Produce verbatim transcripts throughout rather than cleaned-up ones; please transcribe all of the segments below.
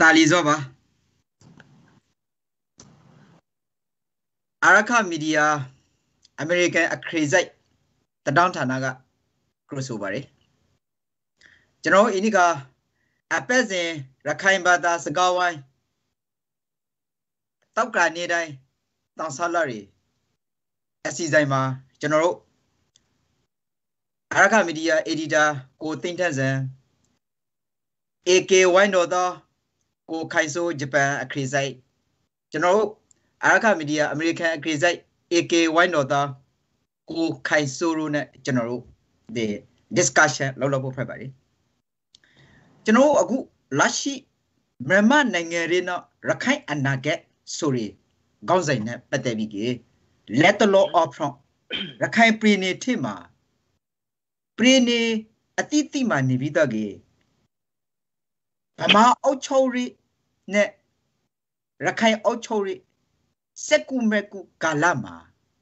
ตาลีซอบะอาราคามีเดียอเมริกันอะครีไซตะดาวฐานะกะครูสูบารีကျွန်တော်อินี่กะအပတ်စဉ်ရခိုင်ဘာသာစကားဝိုင်းတောက်ကနေတိုင်းတောင်ဆလာရီအစီအစဉ်မှာကျွန်တော်တို့အာရခမီဒီယာအက်ဒီတာကိုသိန်းထက်စံ အေ ကေ ဝိုင်းတော်သောကိုခိုင်ဆိုးဂျပန်အခရီးဆိုင်ကျွန်တော်တို့အာရခမီဒီယာအမေရိကန်အခရီးဆိုင် အေ ကေ ဝိုင်းတော်သောကိုခိုင်ဆိုးတို့နဲ့ကျွန်တော်တို့ဒီ discussion လုပ်လုပ်ဖို့ဖက်ပါတယ်ကျွန်တော်အခုလက်ရှိမြန်မာနိုင်ငံရင်းတော့ရခိုင်အနာဂတ်ဆိုရီခေါင်းစဉ်နဲ့ပတ်သက်ပြီး let the law of from ရခိုင်ပြည်နယ်ထိမှာပြည်နယ်အတိအသီးမှာနေပြီးတော့ကေဗမာအုပ်ချုပ်ရေးနဲ့ရခိုင်အုပ်ချုပ်ရေးစက်ကူမဲ့ကူကာလမှာ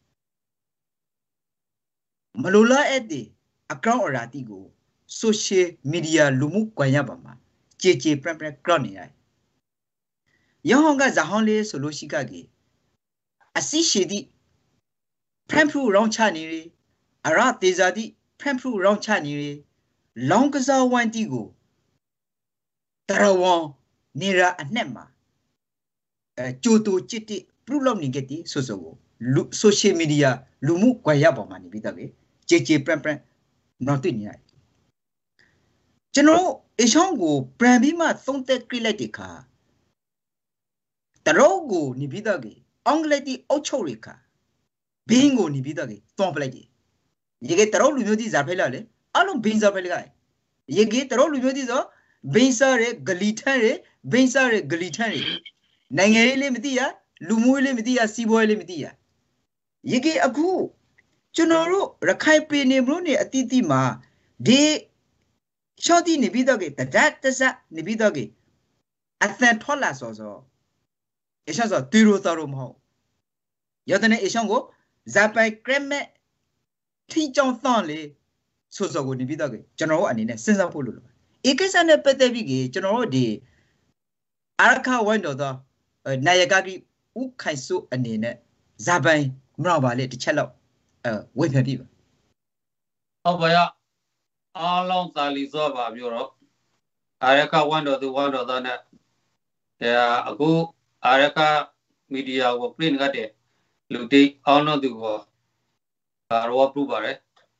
မလိုလားတဲ့ account အရာတီကို social media လူမှုကွန်ရက်ပေါ်မှာကြေကြေပြန့်ပြန့်ကြောက်နေရတယ်။ရောင်းကဇာဟောင်းလေးဆိုလို့ရှိကကြီးအစီရှိသည့်ဖန်ဖရူရောင်းချနေရအရသေးစားသည့်ဖန်ဖရူရောင်းချနေရလောင်းကစားဝိုင်းတီကိုတရဝံနေရအနှက်မှာအဲကြိုတူချစ်တိပြုလုပ်နေကြတဲ့ဆိုဆိုကို social media လူမှုကွန်ရက်ပေါ်မှာနေပြီးတော့ကြေကြေပြန့်ပြန့်နော်တွေ့နေရတယ်ကျွန်တော်အရှောင်းကိုပြန်ပြီးမှသုံးသက်ကြည့်လိုက်တဲ့အခါတရောကိုနေပြီးတော့အင်္ဂလိပ်တီအုတ်ချုပ်ရခါဘင်းကိုနေပြီးတော့တွန်းပလိုက်တယ်ရေကတရောလူမျိုးတီဇာဖဲလာလေအလုံးဘင်းဇာဖဲလာရေကတရောလူမျိုးတီဆိုဘင်းစားရဂလီထန်ရဘင်းစားရဂလီထန်ရနိုင်ငံရေးလေးမသိရလူမျိုးလေးမသိရစီးပွားရေးလေးမသိရရေကအခုကျွန်တော်တို့ရခိုင်ပြည်နယ်မျိုးနေအတိအသီးမှာဒီရှော့တီနေပြီးတော့ကတဒတ်တစနေပြီးတော့ကအသန်ထော်လာစောစောအရှော့ဆိုတီရိုတော်မဟုတ်ရတဲ့နေအရှော့ကိုဇာပိုင်ကရမက်ထီကြောင်သန့်လေဆိုစောကိုနေပြီးတော့ကျွန်တော်တို့အနေနဲ့စဉ်းစားဖို့လိုလို့ဧကိစ္စနဲ့ပတ်သက်ပြီးကျွန်တော်တို့ဒီအာရခဝိုင်းတော်သောနာယကကြီးဥခိုင်စုအနေနဲ့ဇာပိုင်မတော်ပါလေတစ်ချက်လောက်အဲဝေဖန်ပြပါဟုတ်ပါရအားလုံးသာလီစောပါပြောတော့အာရခဝိုင်းတော်သူဝိုင်းတော်သားနဲ့အဲအခုအာရခမီဒီယာကိုပြင်ကတဲ့လူတိအောင်လို့သူကိုဘာရောပြပါတယ်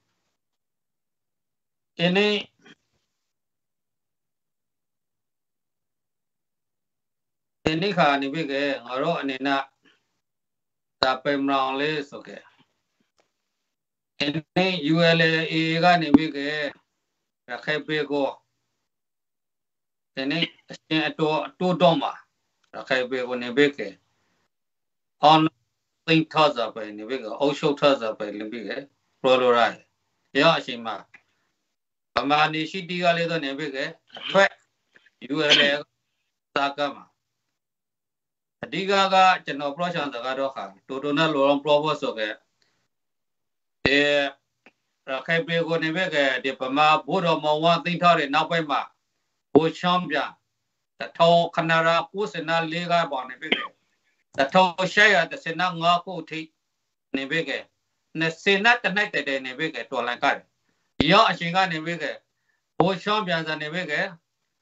ဒီနေ့ဒီနေ့ခါနေပြီကငါတို့အနေနဲ့ဒါပင်မလောင်လေးဆိုခဲ့ဒီနေ့ ယူ အယ် အေ ကနေပြီကရခိုင်ပြည်ကိုဒီနေ့အရှင်အတော်အတော်တော့မှာရခိုင်ပြည်ကိုနေပြီကအောင်သိန်းထောက်စားပဲနေပြီကအုပ်ချုပ်ထောက်စားပဲနေပြီကပရိုလိုရိုင်းရအရှင်မှာဗမာနေရှိတီကလေးတော့နေပြီကအထွက် ယူ အယ် အေ စာကမှာအဓိကကကျွန်တော် project စကားတော့ခါတိုတိုနဲ့လောလော proposal ဆိုခဲ့ဒီရခိုင်ပြည်ကိုနေပြီကဒီဗမာဘုရောမောင်ဝသိန်းထောက်တဲ့နောက်ပိုင်းမှာဘိုချမ်းပြတထောခနရာကိုစနာလေးကပေါ်နေပြီကတထောရှရတစနာငါကိုထိနေပြီကနစနာတနိုင်တဲ့နေပြီကတော်လန်ကရောအရှင်ကနေပြီကဘိုချမ်းပြန်စနေပြီကရ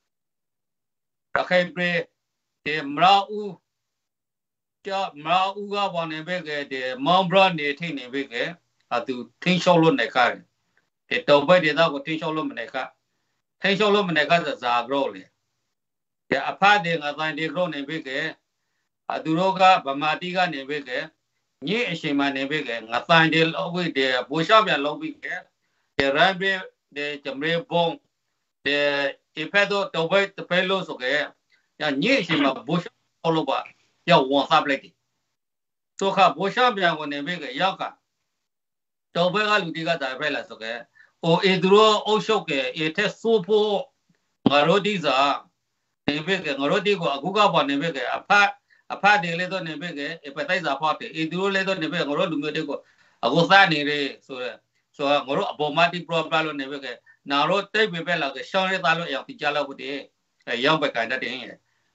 ခိုင်ပြည်ဒီမရာဦးကျမရာဦးကပေါ်နေပြီကဒီမောင်ဘရနေထိနေပြီကအတူထင်းလျှောက်လို့နေခါတယ်တောင်ဘက်ဒေသကိုထင်းလျှောက်လို့မနေခါထင်းလျှောက်လို့မနေခါဇာဂရောလေဒီအဖတ်တဲ့ငါတိုင်းဒီဂရောနေပြီကအတူတို့ကဗမာတိကနေပြီကညစ်အချိန်မှနေပြီကငါတိုင်းဒီလောက်ပြီဒီဘူရှောက်ပြန်လောက်ပြီကဒီရန်ဘေဒီဂျမရေဘုံဒီအဖက်တော့တောင်ဘက်တဖဲလို့ဆိုခဲ့ညညစ်အချိန်မှဘူရှောက်လို့ပါရောက်ဝန်စားပလိုက်တယ်ဆိုခါဘူရှောက်ပြန်ကိုနေပြီကရောက်ကတောဘက်ကလူတီကတာဖဲလာဆိုခဲ့ဟိုအေသူတို့အုပ်ချုပ်ကအေထက်ဆိုးဖို့ငါတို့ဒီစားနေဘက်ကငါတို့ဒီကိုအခုကပေါ်နေဘက်ကအဖအဖတယ်လေတော့နေဘက်ကအပတိုက်စာဖောက်တယ်အေသူတို့လေတော့နေဘက်ငါတို့လူမျိုးတွေကိုအခုစားနေတယ်ဆိုရဆိုငါတို့အပေါ်မတီပရိုပလာလို့နေဘက်ကနာတို့တိတ်ပဲပဲလာကရှောင်းရသားလို့အရောက်တိကြလောက်ဘူးတည်းရောက်ဘက်ကန်တတ်တယ်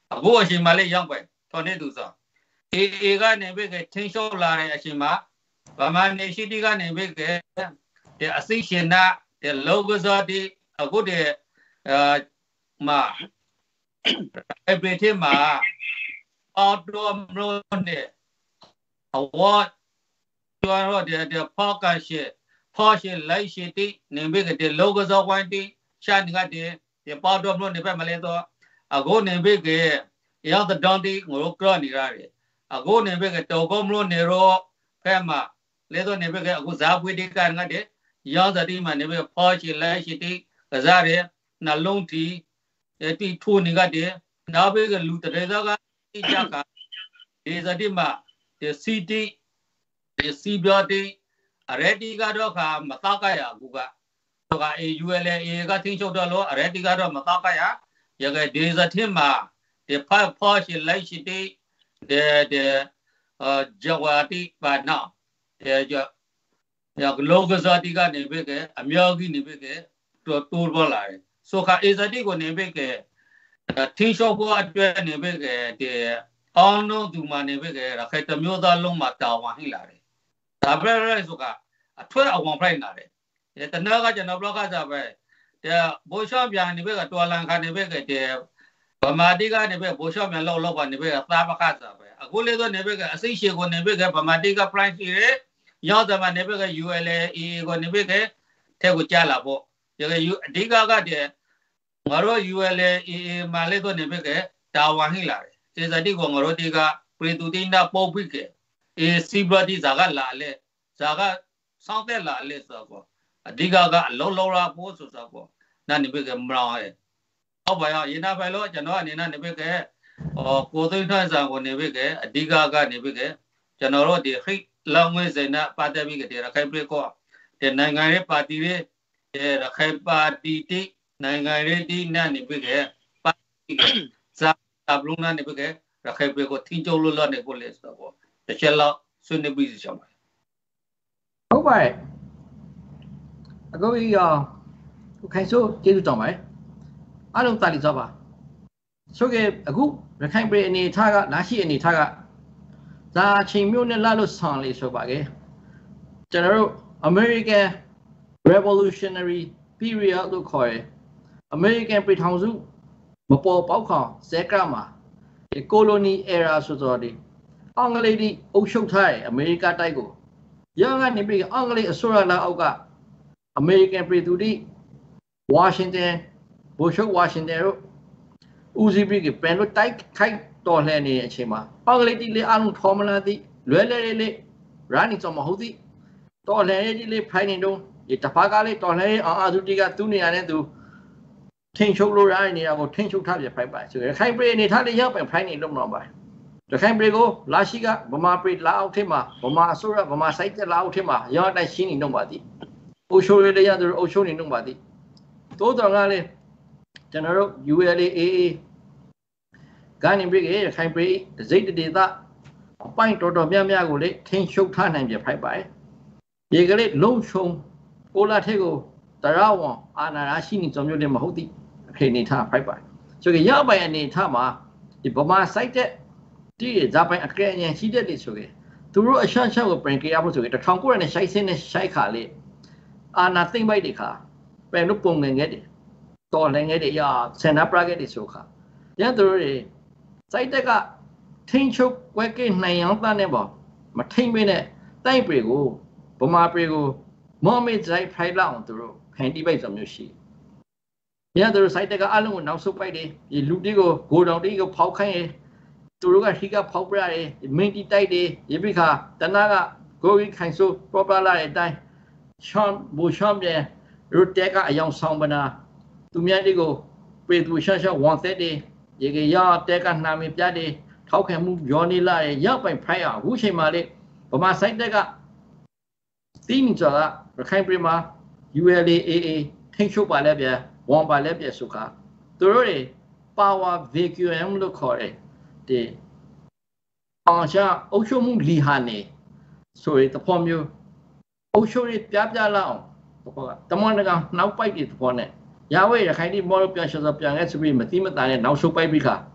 အခုအချိန်မှလေးရောက်ပဲထော်နေသူဆိုအေအေကနေပြီးကချင်းလျှော့လာတဲ့အချိန်မှာဗမာနေရှိတိကနေပြီးကတဲ့အစိရှင်နာတဲ့လောကဇောတိအခုတဲ့အာမှာအပတိမှာအော်တိုမလို့နဲ့အဝတ်ကျော်ရတဲ့ဖောက်ကရှိဖောရှိလိုက်ရှိတိနေပြီးကတဲ့လောကဇောဝိုင်းတိရှာနေကတဲ့ပေါ်တော်မလို့နေပဲမလဲတော့အခုနေပြီးကရောက်တဲ့တောင်းတိငိုကရနေရတယ်အခုနေပြီးကတော်ကောမလို့နေရောဖဲမှာလဲတော့နေပြီးကအခုဇာပွေတိကငတ်တဲ့ရောက်တဲ့ဒီမှာနေပြီးဖောရှိလိုက်ရှိတိကစားတဲ့နှလုံးတီတိထိုးနေကတဲ့နောက်ပြီးကလူတရေသောကတိကြကဒီစတိမှာဒီစီတီဒီစီဘီတီအရတီကတော့ခါမတော့ကရအခုကတော့က အေ ယူ အယ် အေ ကထင်းချုပ်တော့လို့အရတီကတော့မတော့ကရရကဒီစတိမှာဒီဖတ်ဖောရှိလိုက်ရှိတိဒီဒီအာဂျဝါတိပါနော်ဒီကြရကလောကဇာတိကနေပြီကအမြောက်ကြီးနေပြီကတိုးတိုးပေါ်လာတယ်ဆိုခါအေဇတိကိုနေပြီကထင်းချုပ်ဖို့အတွက်နေပြီကဒီအောင်လို့သူမှနေပြီကရခိုင်တမျိုးသားလုံးမှာတာဝန်ဟိလာတယ်ဒါပဲရဲဆိုကအထွတ်အဝန်ဖိုက်လာတယ်ဒီတနာကကျွန်တော်ဘလော့ကစားပဲဒီဘိုးရှော့ပြန်နေပြီကတော်လန်ခါနေပြီကဒီဗမာတိကနေပြီဘိုးရှော့ပြန်လောက်လောက်ကနေပြီကသားပခတ်စားပဲအခုလေတော့နေပြီကအစိရှိကိုနေပြီကဗမာတိက price ရရောက်တယ်မှာနေပြီက ယူ အယ် အေ ကိုနေပြီကထဲကိုကြားလာပေါ့ဒီကအဓိကကတည်းငါတို့ ယူ အယ် အေ မှာလေတော့နေပြီကတာဝန်ဟိလာတယ်စေစတိကိုငါတို့ဒီကပရိတူတိနာပုတ်ပြီကအေစီဘတိဇာကလာလေဇာကစောင်းတဲ့လာလေဆိုတော့အဓိကကအလုံးလုံးလာပို့ဆိုတော့ပေါ့နာနေပြီကမလောရဲ့ဟုတ်ပါရဲ့ရနာဖိုင်လို့ကျွန်တော်အနေနဲ့နေပြီကဟောကိုသိန်းထွန်းစာကိုနေပြီကအဓိကကနေပြီကကျွန်တော်တို့ဒီခိလောင်ဝဲစင်နာပါတပြီကတဲ့ရခိုင်ပြည်ကောတဲ့နိုင်ငံရေးပါတီတွေရခိုင်ပါတီတိနိုင်ငံရေးတိနာနေပြီကပါတီဇာအဘလုံးနာနေပြီကရခိုင်ပြည်ကိုထင်းကျုံလို့လို့နေကိုလေဆိုတော့တစ်ချက်လောက်ဆွေးနွေးပြီးစီချောင်းပါဟုတ်ပါတယ်အခုရောခိုင်ဆိုးကျေးဇူးတောင်းပါတယ်အားလုံးတာလီသွားပါဆိုကြအခုရခိုင်ပြည်အနေထားကလာရှိအနေထားကဒါချိန်မျိုးနဲ့လာလို့ဆောင်လေဆိုပါကေကျွန်တော်တို့ American Revolutionary Period လို့ခေါ်တယ် American ပြည်ထောင်စုမပေါ်ပေါက်ခေါင်ဇက်ကမှာဒီ Colony Era ဆိုတော့ဒီအင်္ဂလိပ်ဒီအုပ်ချုပ်ထားတယ်အမေရိကတိုက်ကိုရန်ကနေပြီးအင်္ဂလိပ်အစိုးရလက်အောက်ကအမေရိကန်ပြည်သူတွေဝါရှင်တန်ဘိုရှုဝါရှင်တန်တို့ဦးစီးပြီးကပြန်လို့တိုက်ခိုက်တော်လှန်နေတဲ့အချိန်မှာအင်္ဂလိပ်ဒီလေအလုံးထော်မလာသည်လွဲလဲလဲလေရာနီစမဟုတ်သည်တော်လှန်ရေးဒီလေဖိုင်နေတော့ဒီတဖာကလေးတော်လှန်ရေးအာအာသူတီကသူ့နေရာနဲ့သူထင်းချုပ်လို့ရတဲ့နေရာကိုထင်းချုပ်ထားပြဖိုက်ပါဆိုရခိုင်ပြည်အနေထားလေးရောက်ပြန်ဖိုင်နေလို့မတော့ပါရခိုင်ပြည်ကိုလာရှိကဗမာပြည်လာအောက်ထက်မှာဗမာအစိုးရဗမာစိုက်တဲ့လာအောက်ထက်မှာရောက်တိုင်းရှင်းနေတော့ပါသည်အိုရှိုရတဲ့ရတဲ့အိုရှိုနေတော့ပါသည်တိုးတော်ကလည်းကျွန်တော်တို့ ယူ အယ် အေ ကနေပြည်ရခိုင်ပြည်စိတ်တေတာအပိုင်းတော်တော်များများကိုလေထင်းချုပ်ထားနိုင်ပြဖိုက်ပါရေကလေးလုံးချုံကိုလာထဲကိုတရဝံအာနာရာရှိနေကြမျိုးလည်းမဟုတ်သည်ခေနေထားဖိုက်ပါဆိုကြရောက်ပိုင်အနေထားမှာဒီဗမာစိုက်တဲ့ဒီဇာပိုင်အကဲအញ្ញရှိတဲ့လေဆိုကြသူတို့အရှက်ရှက်ကိုပြင်ကြရဖို့ဆိုကြတစ်ထောင်ကိုရနဲ့ရှိုက်စင်းနဲ့ရှိုက်ခါလေးအာနာသိမ့်ပိုက်တဲ့ခါပြန်လို့ပုံငယ်ငယ်တယ်တော်လည်းငယ်တယ်ရဆန်နာပရာဂက်တွေဆိုခါရန်သူတို့တွေစိုက်တက်ကထင်းချုပ်ဝဲကိနိုင်အောင်တန်းနေပေါ့မထိမ့်မနဲ့တိုက်ပြေကိုဗမာပြေကိုမော်မေဇိုက်ဖိုင်လောက်သူတို့ဖန်တီးပိုက်ဆိုမျိုးရှိရန်သူတို့စိုက်တက်ကအလုံးကိုနောက်ဆုတ်ပိုက်တယ်ဒီလူတီကိုဂိုတောင်တီကိုဖောက်ခိုင်းရင်သူတို့ကဟိကဖောက်ပြရတယ်မင်းတီတိုက်တယ်ရေပိခါတနာကဂိုကြီးခိုင်ဆိုးပေါ်ပလာတဲ့အတိုင်းရှောင်းဘူရှောင်းပြန်ရူတက်ကအယောင်ဆောင်ပနာသူများတီကိုပေသူရှောင်းရှောင်းဝန်သက်တယ်ရေကရတက်ကနှာမပြတယ်ထောက်ခံမှုရောနေလာရဲ့ရောက်ပိုင်ဖိုင်အောင်အခုချိန်မှာလေဗမာစိုက်တက်ကတင်းကြတာရခိုင်ပြည်မှာ ယူ အယ် အေ ထိန်းချုပ်ပါလဲပြဝန်ပါလဲပြဆိုခါသူတို့တွေ power vacuum လို့ခေါ်တယ်ဒီအောင်ရှာအုပ်ချုပ်မှုလီဟာနေဆိုရတဲ့ဖော်မျိုးအုပ်ချုပ်ရပြပြလောက်အောင်ဘောကတမန်တကောင်နောက်ပိုက်တဲ့ဘောနဲ့ရဝဲရခိုင်ဒီမော်ပြန်ရှောပြန်ခဲ့ဆိုပြီးမတိမတာနဲ့နောက်ဆုတ်ပိုက်ပြီးခါ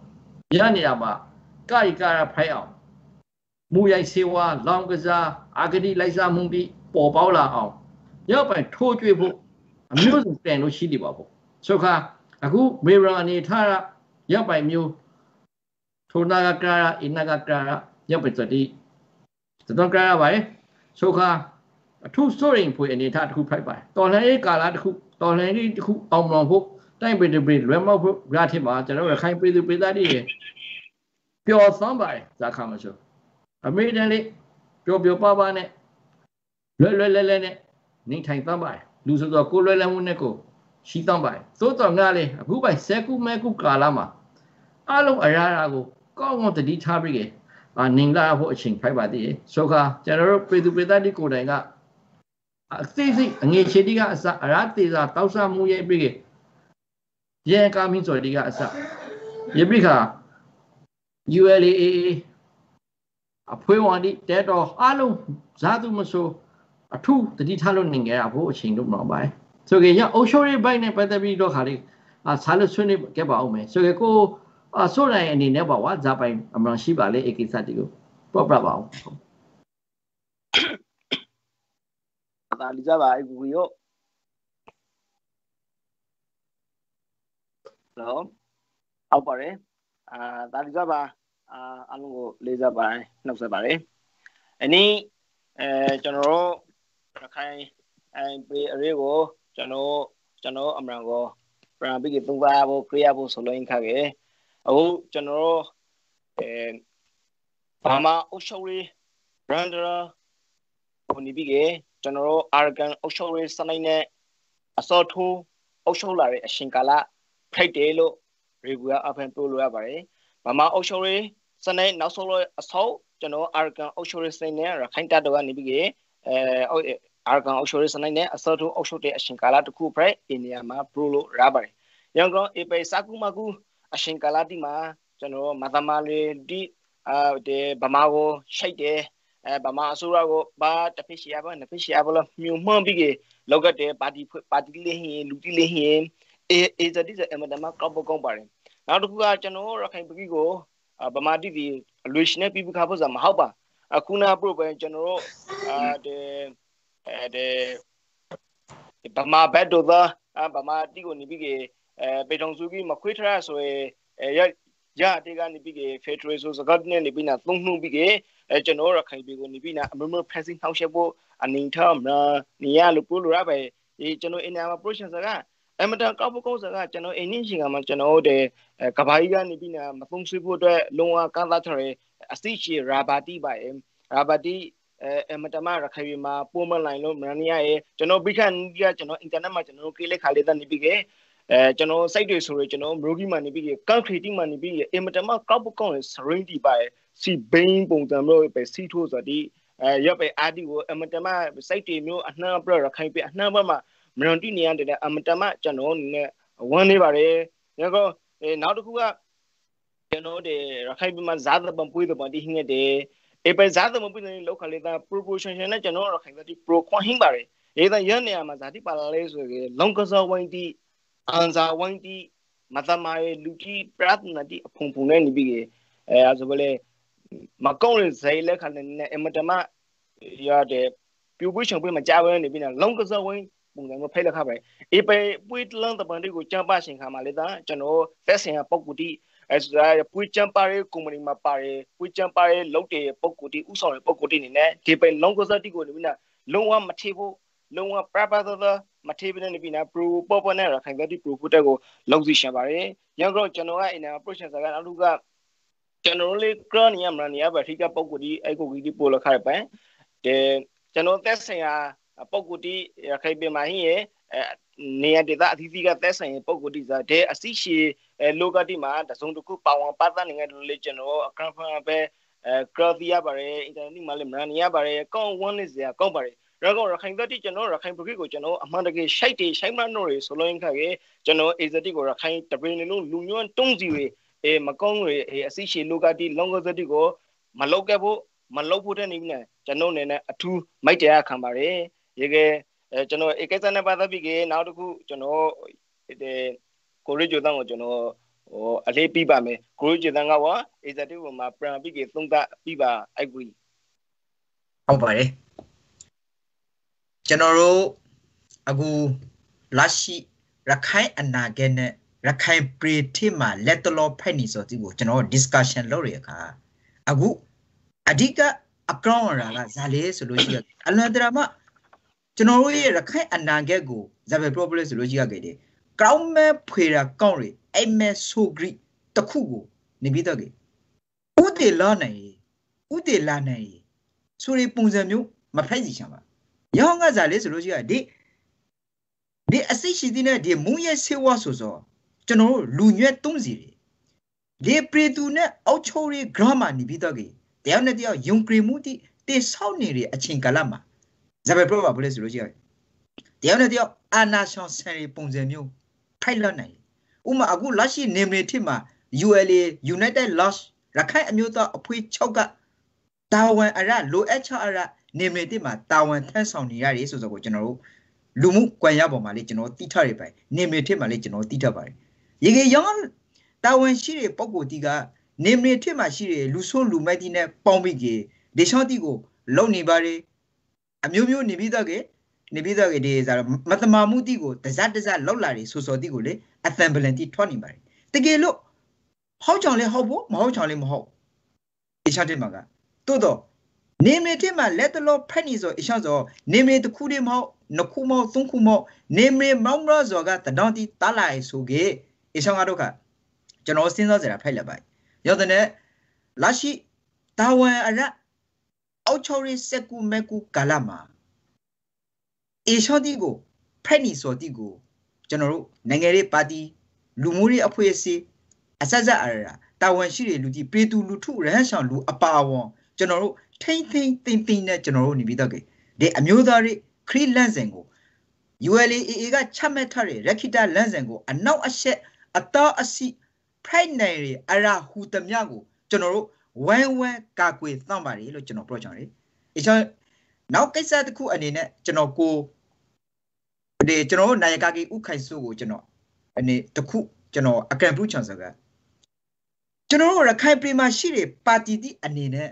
ရနေရမှာကာရီကာရဖိုက်အောင်မူရိုက်စေဝါလောင်ကစားအာဂတိလိုက်စားမှုပြီးပေါ်ပေါက်လာအောင်ရောက်ပိုင်ထိုးကျွေးဖို့အမျိုးစုံတန်လို့ရှိနေပါဘူးဆိုခါအခုမေရန်အနေထားရရောက်ပိုင်မျိုးထိုနာကကာရအင်နာကကာရရောက်ပိုင်တတိတော့ကာရပါလေဆိုခါအထုစိုးရင်ဖွေအနေထားတစ်ခုဖိုက်ပါတယ်တော်လှန်ရေးကာလတစ်ခုတော်လှန်ရေးတစ်ခုအောင်မလောင်ဖို့တိုင်းပြည်တွေလွယ်မောက်ဖို့ရထင်ပါကျွန်တော်ရခိုင်ပြည်သူပြည်သားတွေပျော်သမ်းပါတယ်ဇာခါမဆိုအမေရိကန်လေးပျော်ပျော်ပါပါနဲ့လွယ်လွယ်လဲလဲနဲ့နေထိုင်သမ်းပါတယ်လူဆိုတော့ကိုလွယ်လန်းမှုနဲ့ကိုရှိသမ်းပါတယ်သို့တော်ငါလေအခုပိုင်ဆယ်ခုမဲခုကာလမှာအလုံးအရာရာကိုကောင်းကောင်းတတိထားပြီးအာနင်လာဖို့အချိန်ဖိုက်ပါသေးတယ်ဆိုခါကျွန်တော်တို့ပြည်သူပြည်သားတွေကိုယ်တိုင်ကအသိစိတ်အငြိချေတိကအစအရာတေစာတောက်ဆမှုရဲ့ပြီးရဲကာမင်းစော်တိကအစရပြီးခါ U L A A အဖွဲဝါဒီတဲတော်အားလုံးဇာတုမဆိုအထုတတိထားလို့နေကြရဖို့အချိန်တော့မအောင်ပါဆိုကြရအုပ်ချုပ်ရေးဘိုင်းနဲ့ပတ်သက်ပြီးတော့ခါလေးအာဆာလို့ဆွေးနွေးခဲ့ပါအောင်မယ်ဆိုကြကိုအဆိုးနိုင်အနေနဲ့ပါဝါဇာပိုင်အမှန်ရှိပါလေအကိစ္စတိကိုပေါ့ပြပါအောင်ဒါလီကြပါအကူရောဟယ်လိုအောက်ပါတယ်အာဒါလီကြပါအာအလုံးကိုလေးစားပါတယ်နှုတ်ဆက်ပါတယ်အနည်းအဲကျွန်တော်တို့ရခိုင်အဲပေအရေးကိုကျွန်တော်ကျွန်တော်အမှန်ကိုပြန်ပြီးသုံးပါဖို့ကြည့်ရဖို့ဆိုလို့ခက်ခဲ့အခုကျွန်တော်တို့အဲဘာမှအုပ်ချုပ်ရေး brandra ဟိုနေပြီးကျွန်တော်တို့ arrogant အုပ်ချုပ်ရေးစနစ်နဲ့အစောထိုးအုပ်ချုပ်လာတဲ့အရှင်ကာလဖိတ်တယ်လို့ regular open ပြောလို့ရပါတယ်ဘာမှအုပ်ချုပ်ရေးစနစ်နောက်ဆုံးလို့အစောကျွန်တော် arrogant အုပ်ချုပ်ရေးစနစ်နဲ့ရခိုင်တပ်တော်ကနေပြီးအဲ arrogant အုပ်ချုပ်ရေးစနစ်နဲ့အစောထိုးအုပ်ချုပ်တဲ့အရှင်ကာလတစ်ခုဖိတ်ဒီနေရာမှာပြောလို့ရပါတယ်ရန်ကုန်အေပေစကူမကူအရှင်ကာလတိမှာကျွန်တော်မသမလေးဒီအဲဒီဗမာကိုရှိုက်တယ်အဲဗမာအစိုးရကိုဘာတဖိရှိရပါနဖိရှိရပါလို့မြုံမှန်းပြီးလောက်ကတဲ့ပါတီပါတီလေးဟင်းလူတီလေးဟင်းအေအေဇဒီဇအမဒမကောက်ပေါက်ပါတယ်နောက်တစ်ခုကကျွန်တော်ရခိုင်ပကီကိုဗမာတီတီအလွေရှင်နဲ့ပြီးခါဖို့စမဟုတ်ပါအခုနာပရိုပဲကျွန်တော်တို့အဲဒီအဲဒီဗမာဘက်တို့သာဗမာတီကိုနေပြီးအဲပေထုံစုကြီးမခွေးထရဆိုရရတေကနေပြီးဖက်ဒရယ်ဆိုစကားနဲ့နေပြီးနာသုံးနှုတ်ပြီးအဲကျွန်တော်ရခိုင်ပြည်ကိုနေပြီးနာအမမဖက်စင်းထောက်ရှက်ဖို့အနေထားမနေရလို့ပြောလို့ရပါဒီကျွန်တော်အင်နာမှာ process ကအမတန်ကောက်ဖို့ကောက်စကကျွန်တော်အင်းင်းရှင်ကမှကျွန်တော်တို့ကဘာကြီးကနေပြီးနာမသုံးဆွေးဖို့အတွက်လုံအောင်ကန့်သတ်ထားတဲ့အစီချီရာဘာတီပါရာဘာတီအဲအမတမရခိုင်ပြည်မှာပုံမလိုင်းလို့မရရရဲ့ကျွန်တော်ပြီးခန့်ကကျွန်တော်အင်တာနက်မှာကျွန်တော်ကိလက်ခါလေးတနေပြီးအဲကျွန်တော် site တွေဆိုရကျွန်တော် brogi မှာနေပြီး calculating မှာနေပြီးအင်မတမကောက်ပကောက် range ဒီပါစီဘိန်းပုံစံမျိုးပဲစီထိုးဆိုဒီအဲရပ်ပဲ R D ကိုအင်မတမ site တွေမျိုးအနှံ့ပြရခိုင်ပြအနှံ့ဘက်မှာမလွန်တိနေရတဲ့အင်မတမကျွန်တော်နဲ့ဝမ်းနေပါတယ်ဒါကောနောက်တစ်ခုကကျွန်တော်တွေရခိုင်ပြမှာဇာတ်ပံပွေးတဲ့ပါတီဟင်းတဲ့အေပဲဇာတ်ပံပွေးတဲ့လောက်ခလေးတာ proportion နဲ့ကျွန်တော်ရခိုင်တဲ့ pro ခွန်ဟင်းပါတယ်အဲဒါရနေရမှာဇာတိပါလာလဲဆိုရင်လုံကစားဝိုင်းတီအန်ဇာဝိုင်းတီမသမရဲ့လူကြီးပရတ်နတီအဖုံဖုံနဲ့နေပြီးအဲဆိုဘလေမကောင်းတဲ့ဇိုင်လက်ခနဲ့အမတမရတဲ့ပြူပွေးချောင်ပွေးမကြဘဲနေပြီးနာလုံကစားဝိုင်းပုံစံမျိုးဖိတ်လက်ခပဲအေပဲပွေးတလန်းတပန်တွေကိုကြမ်းပါရှင်ခါမှာလေတာကျွန်တော်သက်ဆိုင်ရာပုံကူတီအဲဆိုပွေးကြမ်းပါရဲ့ကုမ္ပဏီမှာပါတယ်ပွေးကြမ်းပါရဲ့လုပ်တဲ့ပုံကူတီဥဆောင်တဲ့ပုံကူတီနေနဲ့ဒီပဲလုံကစားတီကိုနေပြီးနာလုံဝမထေဖို့လုံဝပရပသမထေဘနဲ့နေပြီးနာပရိုပေါ်ပေါ်နဲ့ရခိုင်တဲ့ပရိုဖူတက်ကိုလုံစီရှာပါတယ်ရန်ကုန်ကျွန်တော်ကအင်နာ process ကနောက်တစ်ခုကကျွန်တော်လေးကရနီယမရနီယပါထိကပုံကူတီအဲ့ကိုကြီးပို့လခရပန်တဲ့ကျွန်တော်သက်ဆိုင်ရာပုံကူတီရခိုင်ပြည်မှာဟင်းရဲ့နေရဒေသအသီးသီးကသက်ဆိုင်ရာပုံကူတီစားတဲ့အစီရှိလောကတိမှာတစုံတစ်ခုပါဝင်ပတ်သက်နေကြလို့ကျွန်တော်အခန်းဖန်ပဲကရတီရပါတယ်အင်တာနက်မှာလည်းမရနီယပါတယ်ကောင်းဝန်းနေစရာကောင်းပါတယ်ရကောရခိုင်သတိကျွန်တော်ရခိုင်ပကိကိုကျွန်တော်အမှန်တကယ်ရှိုက်တယ်ရှိုက်မလို့ရဆိုလို့ခက်ရဲ့ကျွန်တော်အေဇတိကိုရခိုင်တပင်းလုံးလူညွန့်တုံးစီတွေအဲမကောင်းတွေအစီရှိလောကတိလောကသတိကိုမလောက်ခဲ့ဖို့မလောက်ဖို့တဲ့နေနဲ့ကျွန်တော်နေနဲ့အထူးမိုက်တရားခံပါတယ်ရေကကျွန်တော်ဧကိစ္စနဲ့ပတ်သက်ပြီးကနောက်တစ်ခုကျွန်တော်ဒီကိုရီဂျိုတန်းကိုကျွန်တော်โอ้อะไรปีบาไหมครูจะตั้งเอาวะไอ้จะที่ว่ามาปราบิเกตรงตาปีบาไอ้กุยเอาไปเลยကျွန်တော်တို့အခုလက်ရှိရခိုင်အနာဂတ်နဲ့ရခိုင်ပရိထိမှာလက်တလောဖိုက်နေဆိုတဲ့ကိုကျွန်တော် discussion လုပ်ရခါအခုအဓိကအကောင်ရတာကဇာလေဆိုလို့ရှိရအလွန်တရာမှကျွန်တော်တို့ရဲ့ရခိုင်အနာဂတ်ကိုဇာပဲ problem ဆိုလို့ရှိရခဲ့တယ်ကောင်းမဲ့ဖွေတာကောင်းရအိမ်မဲ့ဆိုဂရိတခုကိုနေပြီးတော့ကေဥတေလာနိုင်ဥတေလာနိုင်ဆိုရီပုံစံမျိုးမဖိုက်စီချင်ပါရောင်းကစားလေဆိုလို့ရှိရဒီဒီအစိတ်ရှိတဲ့နဲ့ဒီမုံရဲ့ဆေးဝါးဆိုဆိုကျွန်တော်တို့လူညွဲ့သုံးစီတယ်ဒီပရီတူနဲ့အောက်ချိုရီဂရမာနေပြီးတော့ကေတယောက်နဲ့တယောက်ယုံကြည်မှုတိတေဆောက်နေတဲ့အချိန်ကာလမှာဇာပဲပြပါဘလဲဆိုလို့ရှိရတယောက်နဲ့တယောက်အာနာရှောင်းဆန်ရီပုံစံမျိုးဖိုက်လွတ်နိုင်ဥမာအခုလက်ရှိနေမနေထစ်မှာ U L A United Lost ရခိုင်အမျိုးသားအဖွေး၆ကတာဝန်အရလိုအပ်ချအရနေမနေမှာတာဝန်ထမ်းဆောင်နေရတယ်ဆိုဆိုကိုကျွန်တော်တို့လူမှုကွန်ရက်ပေါ်မှာလေကျွန်တော်တိထရပိုင်နေမနေမှာလေကျွန်တော်တိထပါတယ်ရေကေရောင်းတာဝန်ရှိတဲ့ပုံကိုတီကနေမနေမှာရှိတဲ့လူဆိုးလူမိုက်တီနဲ့ပေါင်းပြီးကေဒေရှောင်းတီကိုလုံနေပါတယ်အမျိုးမျိုးနေပြီးတော့ကေနေပြီးတော့ကေဒီဆိုမတမာမှုတီကိုတစတစလောက်လာတယ်ဆိုစောတီကိုလေအသံဘလန်တီထွက်နေပါတယ်တကယ်လို့ဟောက်ချောင်လေဟောက်ဖို့မဟောက်ချောင်လေမဟုတ်ဒေရှောင်းတင်မှာကတိုးတော့နေမနေမှာလက်တလောဖက်နေဆိုအရှောင်းဆိုနေမနေတစ်ခုတည်းမဟုတ်နှစ်ခုမဟုတ်သုံးခုမဟုတ်နေမနေမောင်းရဆိုကတဒေါန်တီတားလာဆိုကေအရှောင်းကတော့ကကျွန်တော်စဉ်းစားစရာဖိုက်လက်ပါရောတဲ့နဲ့လာရှိတာဝန်အရအောက်ချော်ရီစက်ကူမက်ကူကာလာမှာအရှောင်းတီကိုဖက်နေဆိုတီကိုကျွန်တော်တို့နိုင်ငံရေးပါတီလူမျိုးရေးအဖွဲ့အစည်းအစစအရာတာဝန်ရှိတဲ့လူကြီးပြည်သူလူထုရဟန်းဆောင်လူအပါအဝင်ကျွန်တော်တို့ထိမ့်ထိမ့်တင်တင်နဲ့ကျွန်တော်တို့နေပြီးတော့ကေဒီအမျိုးသားတွေခရီးလန့်စဉ်ကို U L A A ကချမှတ်ထားတဲ့ရခိတလန့်စဉ်ကိုအနောက်အရှက်အတော်အစီဖိုက်နိုင်ရအရာဟူတမြကိုကျွန်တော်တို့ဝမ်းဝမ်းကာကွယ်သန့်ပါတယ်လို့ကျွန်တော်ပြောချင်တယ်အချောနောက်ကိစ္စတစ်ခုအနေနဲ့ကျွန်တော်ကိုဒီကျွန်တော်တို့နိုင်ကာကီဥခိုင်စုကိုကျွန်တော်အနေတစ်ခုကျွန်တော်အကန့်ပူးချန်စကားကျွန်တော်တို့ရခိုင်ပြည်မှာရှိတဲ့ပါတီတီအနေနဲ့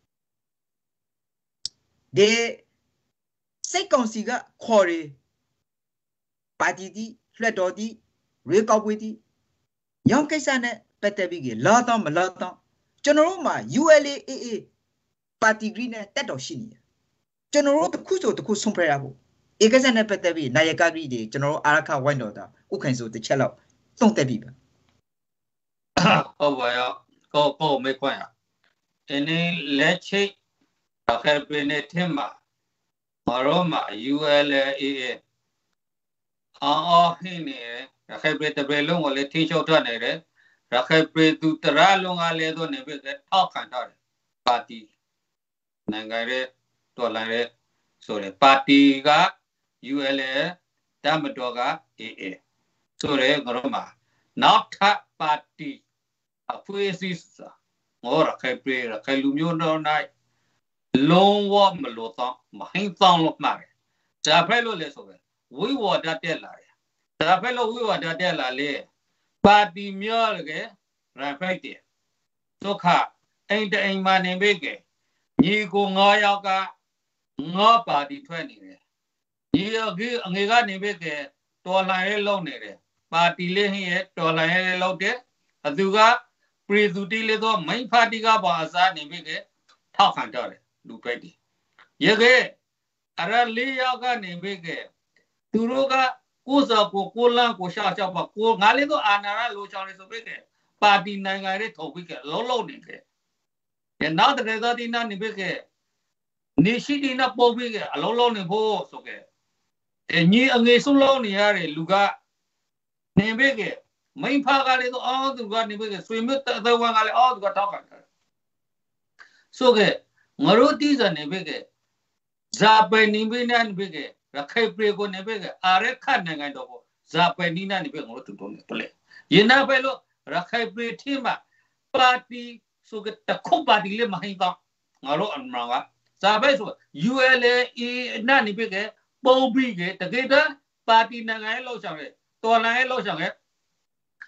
ဒီစိတ်ကောင်စီကခေါ်ရပါတီတီလွှတ်တော်တီရေကောက်ပွဲတီရောင်းကိစ္စနဲ့ပတ်သက်ပြီးလာတော့မလာတော့ကျွန်တော်တို့မှာ U L A A A ပါတီဂရီနဲ့တက်တော်ရှိနေတယ်ကျွန်တော်တို့တစ်ခုဆိုတစ်ခုဆုံးဖြတ်ရဖို့ဧကစနဲ့ပတ်သက်ပြီးနိုင်ရကဂရီတွေကျွန်တော်တို့အာရခဝိုင်းတော်တာဥခိုင်ဆိုတစ်ချက်လောက်သုံးသက်ပြီးပါဟုတ်ပါရောကိုကိုမေခွန်းရအင်းလက်ချိတ်အခက်ပြနေထင်မှာမရောမှာ U L A A အော်အော်ဟင်းနေအခက်ပြတပယ်လုံးကိုလည်းထိချုပ်ထွက်နေတယ်အခက်ပြသူတရလုံးကလည်းတော့နေပြီထောက်ခံတော့တယ်ပါတီနိုင်ငံရဲ့တော်လိုင်းရဲ့ဆိုရယ်ပါတီက U L A တမတော်က A A ဆိုရယ်ငရောမှာနောက်ထပ်ပါတီအဖွဲ့အစည်းငေါ်ရခိုင်ပြေရခိုင်လူမျိုးတော်နိုင်လုံးဝမလို့တော့မဟင်းတောင်းလို့မှာတယ်ဒါဖက်လို့လဲဆိုပဲဝိဝါဒတက်လာတယ်ဒါဖက်လို့ဝိဝါဒတက်လာလေပါတီမျိုးလေရဖိုက်တယ်ဒုက္ခအိမ်တိုင်မှနေပြီကညီကိုငါးယောက်ကငါးပါတီထွက်နေတယ်ညီကြီးအငယ်ကနေပြီကတော်လှန်ရေးလုပ်နေတယ်ပါတီလေးဟင်းရဲ့တော်လှန်ရေးလုပ်တယ်အသူကပရိသူတီလေးတော့မိန်ပါတီကပါအစားနေပြီကထောက်ခံတော့တယ်လူတွေတည်ရေကအဲ့ဒါလေးယောက်ကနေပြီကသူတို့ကကိုယ်စောကိုကိုလန်းကိုရှာချောက်ပါကိုငါလေးတော့အာနာရလိုချောင်းလေးဆိုပြီကပါတီနိုင်ငံရေးထုတ်ပြီကလုံးလုံးနေကဲနောက်တကယ်တော့ဒီနာနေပြီကနေရှိဒီနာပို့ပြီကအလုံးလုံးနေဖို့ဆိုကဲအညီအငယ်ဆုံးလုံးနေရတယ်လူကနေပြီကမိန်ဖာကလေးတော့အော်သူကနေပြီကဆွေမြတ်တဲ့ဝန်ကလေးအော်သူကထောက်ခံတယ်ဆိုကဲငါတို့တီးစနေပြီကဇာပယ်နေပြီနဲ့ပြီကရခိုင်ပြည်ကိုနေပြီကအာရခတ်နိုင်ငံတော့ဇာပယ်နီနဲ့ပြီငါတို့တူတုံးနေပလေရနာပဲလို့ရခိုင်ပြည်ထင်းမှာပါတီဆိုကတခုပါတီလေးမဟိတော့ငါတို့အမှန်ကဇာပဲဆို U L A A နဲ့နေပြီကပုံပြီးကတကယ်တော့ပါတီနိုင်ငံရဲ့လောက်ဆောင်ရဲ့တော်လိုင်းရဲ့လောက်ဆောင်ရဲ့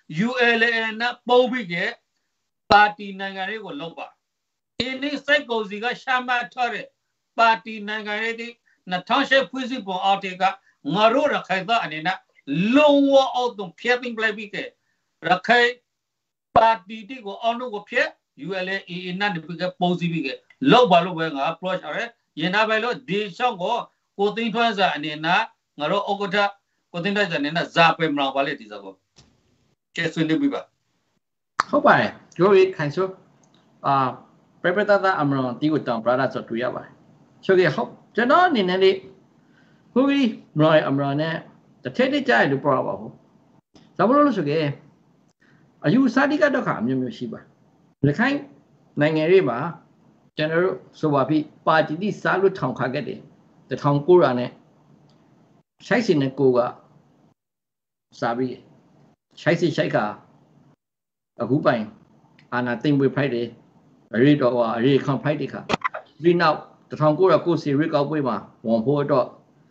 U L A နဲ့ပုံပြီးကပါတီနိုင်ငံတွေကိုလောက်ပါအင်းဒီစိတ်ကိုစီကရှာမထားတဲ့ပါတီနိုင်ငံတွေနှစ်ထောင်ရှစ်ဖွဲ့စည်းပုံအောက်တွေကငါတို့ရခိုင်သားအနေနဲ့လုံးဝအောက်တော့ဖျက်သိမ်းလိုက်ပြီးကရခိုင်ပါတီတီကိုအောက်လို့ကိုဖျက် U L A နဲ့ဒီကပုံစည်းပြီးကလောက်ပါလို့ပဲငါ approach ရဲရင်နာပဲလို့ဒီရှောင်းကိုကိုသိန်းထွန်းစာအနေနဲ့ငါတို့ဥက္ကဋ္ဌကိုသိန်းထွန်းစာအနေနဲ့ဇာပဲမလောက်ပါလေဒီစကောကျေးဇူးတင်ပါဟုတ်ပါတယ်တို့ရခိုင်ဆိုအာပြပတတာအမရန်တီကိုတောင်ပရာဒါဆိုတွေ့ရပါတယ်ဆိုကြဟုတ်ကျွန်တော်အနေနဲ့လေဟိုဒီမရအမရန်နဲ့တစ်ထက်တစ်ကြိုက်လို့ပြောပါဘူးဒါမလို့လို့ဆိုကြအယူစာတိကတော့ခါအမျိုးမျိုးရှိပါလက်ခိုင်းနိုင်ငံရေးမှာကျွန်တော်တို့ဆိုပါပြီပါတီတိစားလို့ထောင်ခါခဲ့တယ်တထောင်ကိုရာနဲ့ရှိုက်စင်နဲ့ကိုကစားပြီးရှိုက်စီရှိုက်ကအခုပိုင်အာနာသိမ့်ပွေဖိုက်တယ်ရေတော့ရေခံဖိုက်တယ်ခါဒီနောက်တထောင်ကိုရာကိုစီရေကောက်ပွေမှာဝန်ဖို့တော့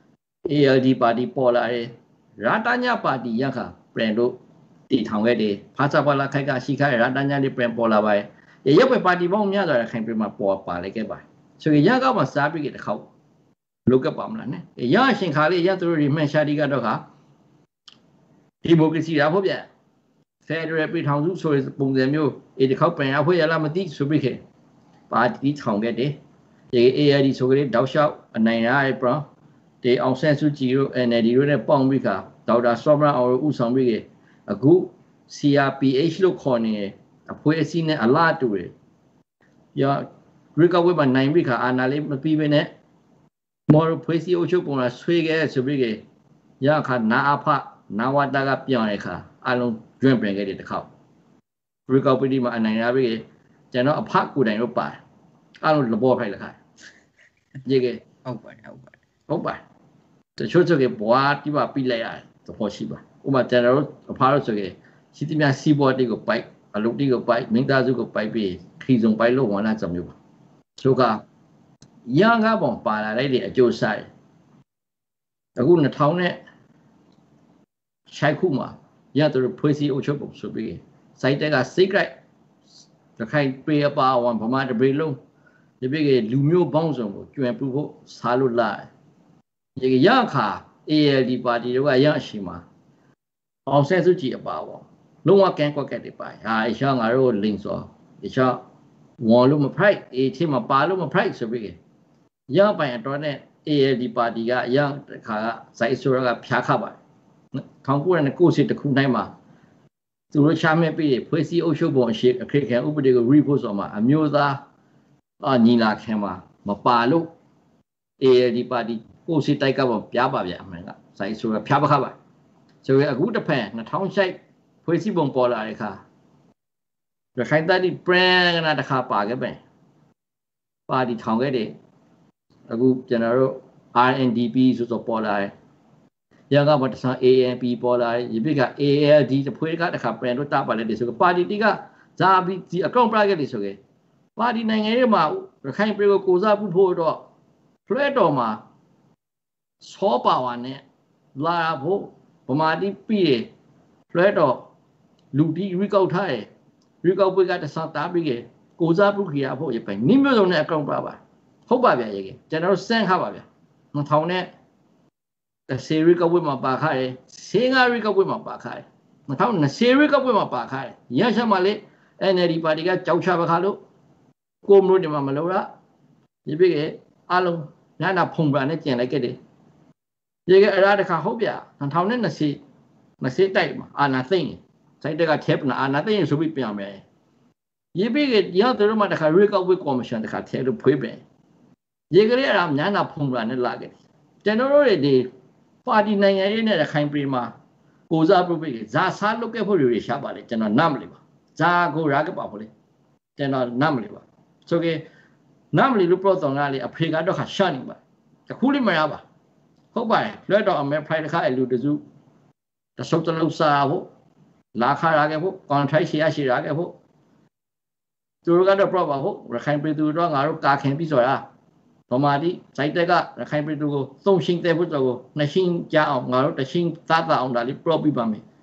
A L D ပါတီပေါ်လာတယ်ရာတညာပါတီရခါပြန်တို့တည်ထောင်ခဲ့တယ်ဖာစာပါလာခိုက်ကရှိခိုက်ရာတညာလေးပြန်ပေါ်လာပါရဲ့ရုပ်ပဲပါတီပေါင်းများစွာခိုင်ပြမှာပေါ်ပါလိုက်ခဲ့ပါဆိုရင်ရကောက်မှာစားပြီးတဲ့ခေါက်လုကပ်ပါမလားနဲ့ရရှင်ခါလေးရသူတို့ဒီမှန်ရှာတီကတော့ခါဒီမိုကရေစီရာဖို့ပြဖက်ဒရယ်ပြည်ထောင်စုဆိုတဲ့ပုံစံမျိုးအေဒီခေါက်ပြန်ရဖို့ရလားမသိဆိုပြီးခဲ့ပါတီထောင်ခဲ့တယ်ဒီ A L D ဆိုကြတဲ့တောက်လျှောက်အနိုင်ရရဲ့ပရောဒီအောင်ဆန်းစုကြည်တို့ N L D တို့နဲ့ပေါင်းပြီးခါဒေါက်တာစောမရအောင်ဦးဆောင်ပြီးခဲ့အခု C R P H လို့ခေါ်နေအဖွဲအစည်းနဲ့အလားတူတယ်ရရီကဝေးမှာနိုင်ပြီးခါအာနာလေးမပြီးဘဲနဲ့မော်ရဖွဲစည်းအုပ်ချုပ်ပုံလားဆွေးခဲ့ဆိုပြီးခဲ့ရခါနာအဖနာဝတာကပြောင်းရခါအလုံးကျွန့်ပြန်ခဲ့တဲ့တစ်ခေါက်ရီကော်ပတီမှာအနိုင်ရပြီးကျွန်တော်အဖကိုတိုင်တော့ပါတယ်အလုံးလဘောဖိုက်လက်ခါရေးခဲ့ဟုတ်ပါတယ်ဟုတ်ပါတယ်ဟုတ်ပါတယ်တချို့ချို့ကဘွားတိပါပြီးလိုက်ရတယ်သဘောရှိပါဥပမာကျွန်တော်တို့အဖတို့ဆိုကြစီတီမြစီဘော်တီကိုပိုက်အလုပ်တီကိုပိုက်မိသားစုကိုပိုက်ပြီးခီစုံပိုက်လို့ဝန်လာကြမျိုးပါဆိုကရန်ကားပုံပါလာလိုက်တဲ့အကျိုးဆိုင်အခုနှစ်ထောင်နဲ့ရှိုက်ခုမှာရသူတို့ဖွဲ့စည်းအုပ်ချုပ်ပုံဆိုပြီးစိုက်တက်ကစိတ်ကြိုက်တခိုင်ပေအပါဝန်ဗမာတပေလုံးဒီပိကလူမျိုးပေါင်းစုံကိုကျွံပူဖို့စားလို့လာရေရခါ A L D ပါတီတို့ကရရှိမှာအောင်ဆန်းစုကြည်အပါဝန်လုံးဝကန်ကွက်ကက်တွေပါဟာအရှောင်းငါတို့လင်းစောအရှောင်းဝန်လို့မဖိုက်အေးချင်းမပါလို့မဖိုက်ဆိုပြီးရပိုင်တော့နဲ့ A L D ပါတီကရတခါကဇိုက်ဆိုရကဖျားခပါထောင်ကိုရနဲ့ကိုစစ်တခုနိုင်မှာသူတို့ရှာမဲ့ပြီးဖွဲ့စည်းအုပ်ချုပ်ပုံအရှိအခက်ခဲဥပဒေကို report ဆိုမှာအမျိုးသားအညီလာခံမှာမပါလို့ A L D ပါတီကိုစစ်တိုက်ကပေါ့ပြားပါဗျအမှန်ကဇိုက်ဆိုရဖျားပခပါဆိုရအခုတစ်ဖက်နှစ်ထောင်ရှိုက်ဖွဲ့စည်းပုံပေါ်လာတဲ့အခါရခိုင်တပ်ဒီပရန်ကနာတစ်ခါပါခဲ့ပဲပါတီထောင်ခဲ့တယ်အခုကျွန်တော်တို့ R N D P ဆိုဆိုပေါ်လာတယ်ရကဘာတဆန် A N P ပေါ်လာတယ်ဒီဘက်က A L D တဖွဲ့ကတစ်ခါပရန်တို့တာပါလိုက်တယ်ဆိုကပါတီတီကဇာဘီဒီအကောင့်ပြခဲ့တယ်ဆိုကေပါတီနိုင်ငံရေးမှာရခိုင်ပြည်ကိုကိုစားပြုဖို့တော့ဖလက်တော်မှာစောပါဝါနဲ့လာဖို့ဗမာတိပြည်ရဖလက်တော်လူတီရီကောက်ထားရရီကောက်ပွေကတဆန်တာပြီးကေကိုစားပြုခရဖို့ရပိုင်နိမျိုးစုံနဲ့အကောင့်ပြပါဟုတ်ပါဗျာရေကေကျွန်တော်စမ်းခါပါဗျာနှစ်ထောင်နဲ့ဆေရီကောက်ပွေမှာပါခါရဆေးငါရီကောက်ပွေမှာပါခါရနှစ်ထောင်နဲ့ဆေရီကောက်ပွေမှာပါခါရရရှမှာလေ N L D ပါတီကကြောက်ချပါခါလို့ကိုမျိုးဒီမှာမလို့လားဒီပြည့်ကအလုံးညာနာဖုံပါနဲ့ကျင်လိုက်ခဲ့တယ်ရေကအရာတခါဟုတ်ဗျာနှစ်ထောင်နဲ့နှစ်နှစ်တိုက်မှာအာနာသိမ့်စိုက်တက်ကထက်နာအာနာသိမ့်ဆိုပြီးပြန်မယ်ရေပြည့်ကရတဲ့မှာတခါရီကောက်ပွေကော်မရှင်တခါထဲလို့ဖွေးပဲရေကလေးအရာညာနာဖုံပါနဲ့လာခဲ့ကျွန်တော်တို့တွေပါတီနိုင်ငံရေးနဲ့ခိုင်ပြည်မှာကိုစားပြုပြီးဇာစားလုပ်ခဲ့ဖို့တွေရှားပါလေကျွန်တော်နားမလီပါဇာကိုရာကပါဖို့လေကျွန်တော်နားမလီပါဆိုကေနားမလီလို့ပြောတော့ငါလေအဖေကတော့ခါရှာနေပါတခုလေးမရပါဟုတ်ပါတယ်လွတ်တော့အမေဖိုင်တခါအလူတစုတဆုပ်တလုံးစားဖို့လာခါရခဲ့ဖို့ကွန်ထရိုက်ရှီရရှိရခဲ့ဖို့သူတို့ကတော့ပြောပါဖို့ရခိုင်ပြည်သူတို့ငါတို့ကာခင်ပြီးဆိုရဗမာတိစိုက်တက်ကရခိုင်ပြည်သူကိုသုံးရှင်းတဲ့ဖို့တော့နှစ်ရှင်းကြအောင်ငါတို့တရှင်းသားသားအောင်ဒါလေးပရော့ပြပါမယ်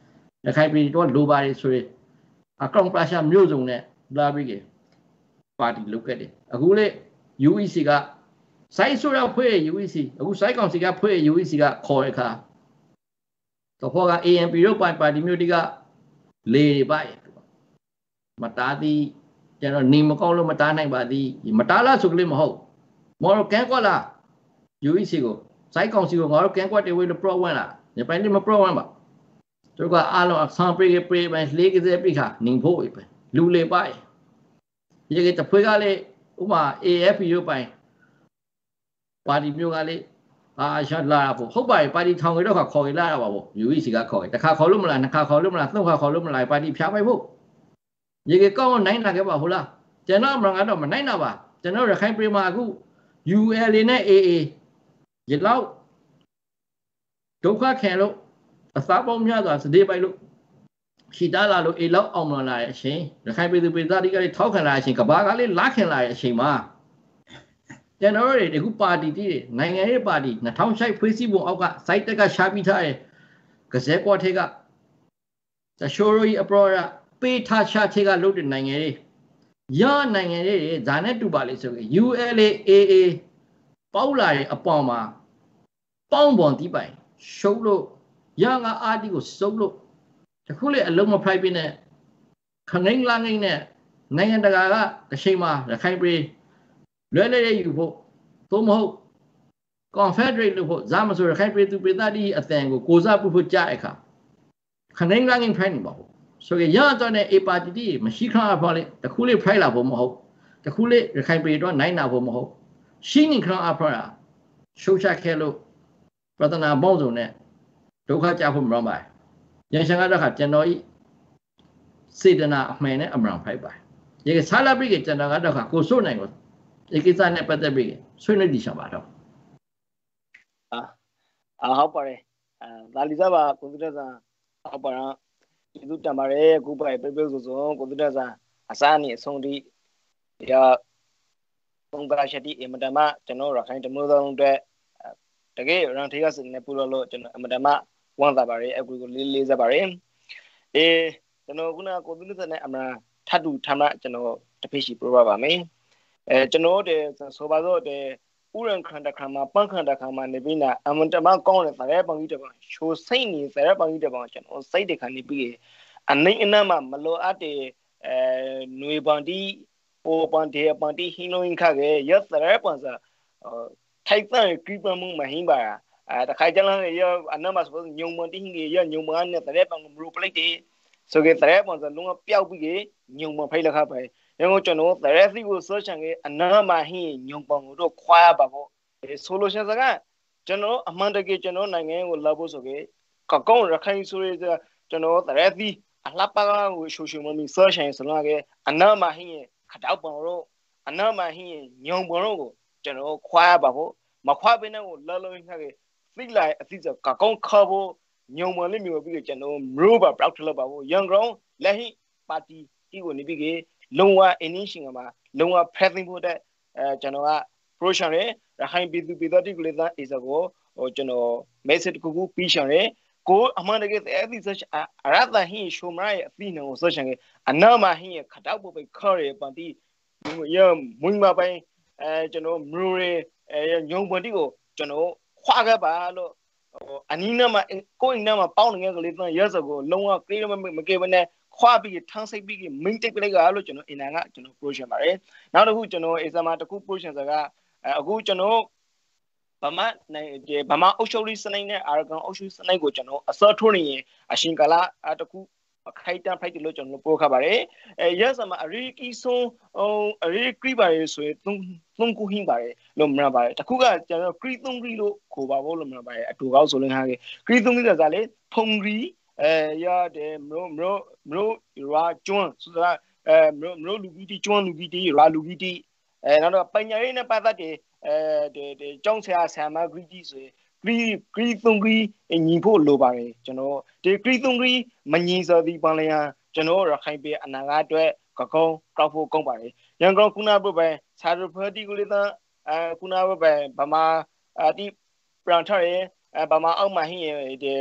ရခိုင်ပြည်တော့လိုပါတယ်ဆိုရင်အကောင်ပလာရှာမျိုးစုံနဲ့လာပြီးကပါတီလုပ်ခဲ့တယ်အခုလေ U E C ကစိုက်ဆိုရဖွဲ့ U E C အခုစိုက်ကောင်စီကဖွဲ့ U E C ကခေါ်ရခါတော့ဖောက A N P တို့ပိုင်ပါတီမျိုးတိကလေတွေပါမတားသည်ကျွန်တော်နေမကောင်းလို့မတားနိုင်ပါသည်မတားလားဆိုကလေးမဟုတ်မော်ရကန်ကွာလား U E C ကိုစိုက်ကောင်စီကိုငါတို့ကန်ကွာတေဝေးလို့ pro ဝင်လားညပိုင်းလေးမ pro ဝင်ပါတို့ကအားလုံးအဆံပြေးပြေးပဲလေးကလေးပြခါနေဖို့ပဲလူလေပါရေကတဖွေးကလေးဥမာ A F P တို့ပိုင်ပါတီမျိုးကလေးအာရှာလာဖို့ဟုတ်ပါပြီပါတီထောင်ကြတော့ခေါ်ကြလာတာပါပေါ့ U E C ကခေါ်တယ်တစ်ခါခေါ်လို့မလားနှစ်ခါခေါ်လို့မလားသုံးခါခေါ်လို့မလားပါတီဖြားပိုက်ဖို့ရေကကောင်းနိုင်တာခဲ့ပါဟုတ်လားကျွန်တော်မှကတော့မနိုင်တာပါကျွန်တော်ရခိုင်ပြည်မှာအခု U L A နဲ့ A A ရေလောက်ဒုက္ခခံလို့အစားပေါင်းများစွာစတဲ့ပိုက်လို့ခီတာလာလို့အေလောက်အောင်မလာတဲ့အချိန်ရခိုင်ပြည်သူပြည်သားတွေကလည်းထောက်ခံလာတဲ့အချိန်ကဘာကလေးလာခင်လာတဲ့အချိန်မှာကျွန်တော်တို့ဒီခုပါတီတည်နိုင်ငံရေးပါတီ၂၀၀၈ဖွဲ့စည်းပုံအောက်ကစိုက်တက်ကရှားပြီးထားတဲ့ကစဲကွာထေကတရှိုးရီအပရောပေးထားချထေကလုပ်တဲ့နိုင်ငံရေးရနိုင်ငံရေးဇာနဲ့တူပါလေဆိုရင် U L A A A ပေါက်လာတဲ့အပေါင်မှာပေါင်းပွန်တီးပိုင်ရှုပ်လို့ရငါအာတီကိုစုပ်လို့တခုလေအလုံးမဖိုက်ပြင်းနဲ့ခနိုင်လာငိမ့်နဲ့နိုင်ငံတကာကတစ်ချိန်မှာရခိုင်ပြည်လွဲလွဲရယူဖို့သို့မဟုတ် confederate လို့ဖို့ဇာမဆိုရခိုင်ပြည်သူပြည်သားဒီအတန်ကိုကိုစားပြုဖို့ကြားအခါခနိုင်လာငိမ့်ဖိုင်နေပါဘူးဆိုကြရတော့တဲ့ A ပါတီတီမရှိခါဖော်လေတခုလေဖိုင်လာဖို့မဟုတ်တခုလေရခိုင်ပြည်တော့နိုင်နာဖို့မဟုတ်ရှင်းနေခါအဖော်ရှုပ်ချခဲလို့ပဒနာပေါင်းစုံနဲ့ဒုက္ခကြဖို့မရောပါရန်ရှန်ကတော့ခါကျွန်တော်ဤစေတနာအမှန်နဲ့အမှန်ဖိုက်ပါရေကစားလာပြီကကျွန်တော်ကတော့ခါကိုစိုးနိုင်ကိုဒီကိစ္စနဲ့ပတ်သက်ပြီးဆွေးနွေးကြပါတော့အာအာဟုတ်ပါတယ်အာဒါလီစားပါကွန်ပျူတာစာဟုတ်ပါတော့ဒီလိုတံပါတယ်အခုပိုင်ပြပြဆိုဆိုကွန်ပျူတာစာအစားနေအဆုံးထိရပုံကရှတိအမတမကျွန်တော်ရခိုင်တမျိုးလုံးအတွက်တကယ်ရန်ထေကစနေပူလို့ကျွန်တော်အမတမဝန်သားပါတယ်အခုကိုလေးလေးစားပါတယ်အေးကျွန်တော်ခုနကွန်ပျူတာနဲ့အမှန်ထပ်တူထမ်းမှကျွန်တော်တပိရှိပြပါမယ်အဲကျွန်တော်တဲ့ဆိုပါတော့တဲ့ဥရန်ခန္ဓာခါမှာပန်းခန္ဓာခါမှာနေပြီးနာအမတမကောင်းတဲ့တဲ့ပန်းကြီးတဲ့ပန်းချိုစိတ်နေတဲ့ပန်းကြီးတဲ့ပန်းကျွန်တော်စိတ်တဲ့ခါနေပြီးအနိုင်အနမှာမလိုအပ်တဲ့အဲຫນွေပန်တီဟိုပန်တဲ့ပန်တီဟင်းလုံးခါကရက်တဲ့ပန်းစာထိုက်တဲ့ကိပမှုမဟင်းပါအဲတခါကျလာရအနမဆိုညုံမန်တီဟင်းရညုံမန်နဲ့တဲ့ပန်းမလို့ပလိုက်တယ်ဆိုကြတဲ့ပန်းစာလုံးဝပျောက်ပြီးညုံမဖိုက်လက်ခါပဲยังก็ကျွန်တော် therapy ကို search ငယ်အနာမှာဟင်းညုံပေါင်တို့ခွာရပါပေါ့ solution စကားကျွန်တော်အမှန်တကယ်ကျွန်တော်နိုင်ငံကိုလာဖို့ဆိုကြကကောင်းရခိုင်ဆိုရကျွန်တော် therapy အလှပကားကို social media search ရင်ဆိုတော့အနာမှာဟင်းခတောက်ပေါင်တို့အနာမှာဟင်းညုံပေါင်တို့ကိုကျွန်တော်ခွာရပါပေါ့မခွာဘဲနဲ့ကိုလောလောခက်ဖိလိုက်အသိစကကောင်းခဖို့ညုံမလေးမျိုးပြီးကျွန်တော်မျိုးပါပြောက်ထလို့ပါပေါ့ young ground လက်ဟိပါတီဒီကိုနေပြီးလုံးဝ initiation မှာလုံးဝ present ဖို့တဲ့အဲကျွန်တော်က promotion ရရခိုင်ပြည်သူပြည်သားတိကလေးသား is ကိုဟိုကျွန်တော် message ကိုကိုပြီးချင်ရကိုအမှန်တကယ်အဲ့ဒီ search အရသာဟင်းရှုံမရဲ့အသိနှံကို search အနာမဟင်းရခတောက်ဖို့ပဲခေါ်ရပန်တီရမွိမပိုင်အဲကျွန်တော်မရူရအဲညုံပန်တီကိုကျွန်တော်ခွာခဲ့ပါလို့ဟိုအနီးနားမှာကိုယ်အင်းနားမှာပေါင်းနေကလေးသားရစကိုလုံးဝ clear မကေဘနဲ့ခွာပြီးထန်းစိတ်ပြီးမိတ်တိတ်ပလိုက်ကလို့ကျွန်တော်အင်နာကကျွန်တော် promotion ပါတယ်နောက်တစ်ခုကျွန်တော်အစမှာတစ်ခု promotion စကားအခုကျွန်တော်ဗမာနိုင်ဗမာအုပ်ချုပ်ရေးစနစ်နဲ့အာရကန်အုပ်ချုပ်ရေးစနစ်ကိုကျွန်တော်အစောထိုးနေရင်အရှင်ကလာတစ်ခုခိုက်တန်းဖိုက်တယ်လို့ကျွန်တော်ပြောခပါတယ်အဲရစမှာအရီကီဆိုအရီကရီပါရဆိုရင်သုံးသုံးခုဟင်းပါတယ်လို့မရပါတယ်တစ်ခုကကျွန်တော်ကရီသုံးကရီလို့ခေါ်ပါဖို့လို့မရပါတယ်အတူကောက်ဆိုလင်းဟာကရီသုံးကရီဆိုတာလေဖုံကရီအဲရတယ်မလို့မလို့မလို့ရာကျွန်းဆိုတာအဲမလို့မလို့လူကြီးတီကျွန်းလူကြီးတီရာလူကြီးတီအဲနောက်တော့ပညာရေးနဲ့ပတ်သက်တဲ့အဲဒီကျောင်းဆရာဆရာမဂရီကြီးဆိုရင်ဂရီဂရီသုံးဂရီညီဖို့လိုပါတယ်ကျွန်တော်ဒီဂရီသုံးဂရီမညီစောသည်ပန်လျာကျွန်တော်ရခိုင်ပြည်အနာဂတ်အတွက်ကကောင်းကောက်ဖို့ကောင်းပါတယ်ရန်ကုန်ခုနဘပဲစာရဖတီကိုလေးသားအဲခုနဘပဲဗမာအတိပရန်ထရဲဗမာအောက်မှာဟင်းရဲ့ဒီ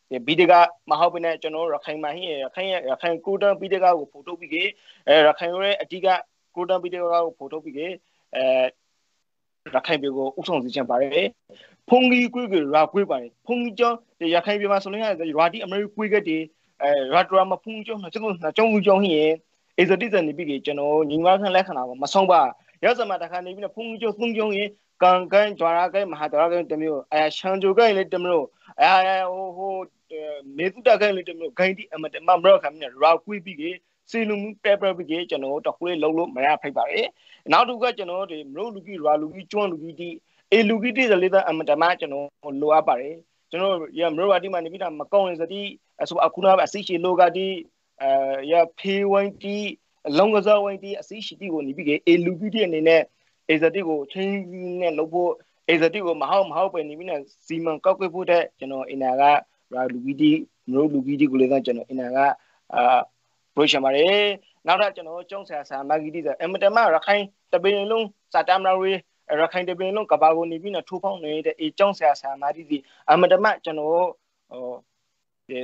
บีเดกามาฮาวเป็นจนรักใครมาฮีรักใครรักใครกูดังบีเดกาကိုဖိုတိုပြီးကေรักใครရဲ့အတိကกูดังบีเดกาကိုဖိုတိုပြီးကေအဲรักใครပြေကိုဥဆောင်စီချင်ပါတယ်ဖုန်ကြီးကွေးကွေးရာကွေးပါတယ်ဖုန်ကြီးကျောင်းရခိုင်ပြည်မှာဆိုရင်ရာတီအမေရိကွေးကတည်းအဲရာဒရာမှာဖုန်ကြီးကျောင်းကျွန်တော်ကျောင်းကျောင်းဟင်းเอซติสနေပြီးကျွန်တော်ညီမခန့်လက်ခဏပါမဆောင်ပါရောက်စမှာတခါနေပြီးဖုန်ကြီးသုံးကျောင်းရင်ကန်ကန်ကြွားရကဲမဟာတော်ရကဲတမျိုးအဲရှန်ဂျိုကဲလည်းတမျိုးအဲဟိုဟိုမေတုတကဲလည်းတမျိုးဂိုင်းတီအမတမမရခမနဲ့ရာကွေးပြီးစီလုံပပပြီးကျွန်တော်တခွေးလုံးလို့မရဖိုက်ပါရဲ့နောက်တစ်ခုကကျွန်တော်ဒီမလို့လူကြီးရာလူကြီးကျွန်းလူကြီးတီအေလူကြီးတီလည်းအမတမကျွန်တော်လိုအပ်ပါတယ်ကျွန်တော်ရမလို့ပါဒီမှာနေပြီးတာမကောင်းရင်စတိဆိုအခုနကအစိရှိလောကတီအဲရဖေးဝိုင်းတီလောင်ကစားဝိုင်းတီအစိရှိတီကိုနေပြီးအေလူကြီးတီအနေနဲ့အေဇတိကိုချင်းနဲ့လုပ်ဖို့အေဇတိကိုမဟုတ်မဟုတ်ပဲနေပြီးနဲ့စီမံကောက်ွယ်ဖို့တဲ့ကျွန်တော်အင်နာကရာလူကြီးတီမလို့လူကြီးတီကိုလည်းကျွန်တော်အင်နာကအာဘရိုရှပါတယ်နောက်တော့ကျွန်တော်ကျုံဆာဆာမာဂီတီဆိုအမတမရခိုင်တပင်းလုံးစာတမရာရီရခိုင်တပင်းလုံးကဘာကိုနေပြီးတော့ထိုးဖောင်းနေတဲ့အေကျုံဆာဆာမာတီစီအမတမကျွန်တော်ဟိုဒီ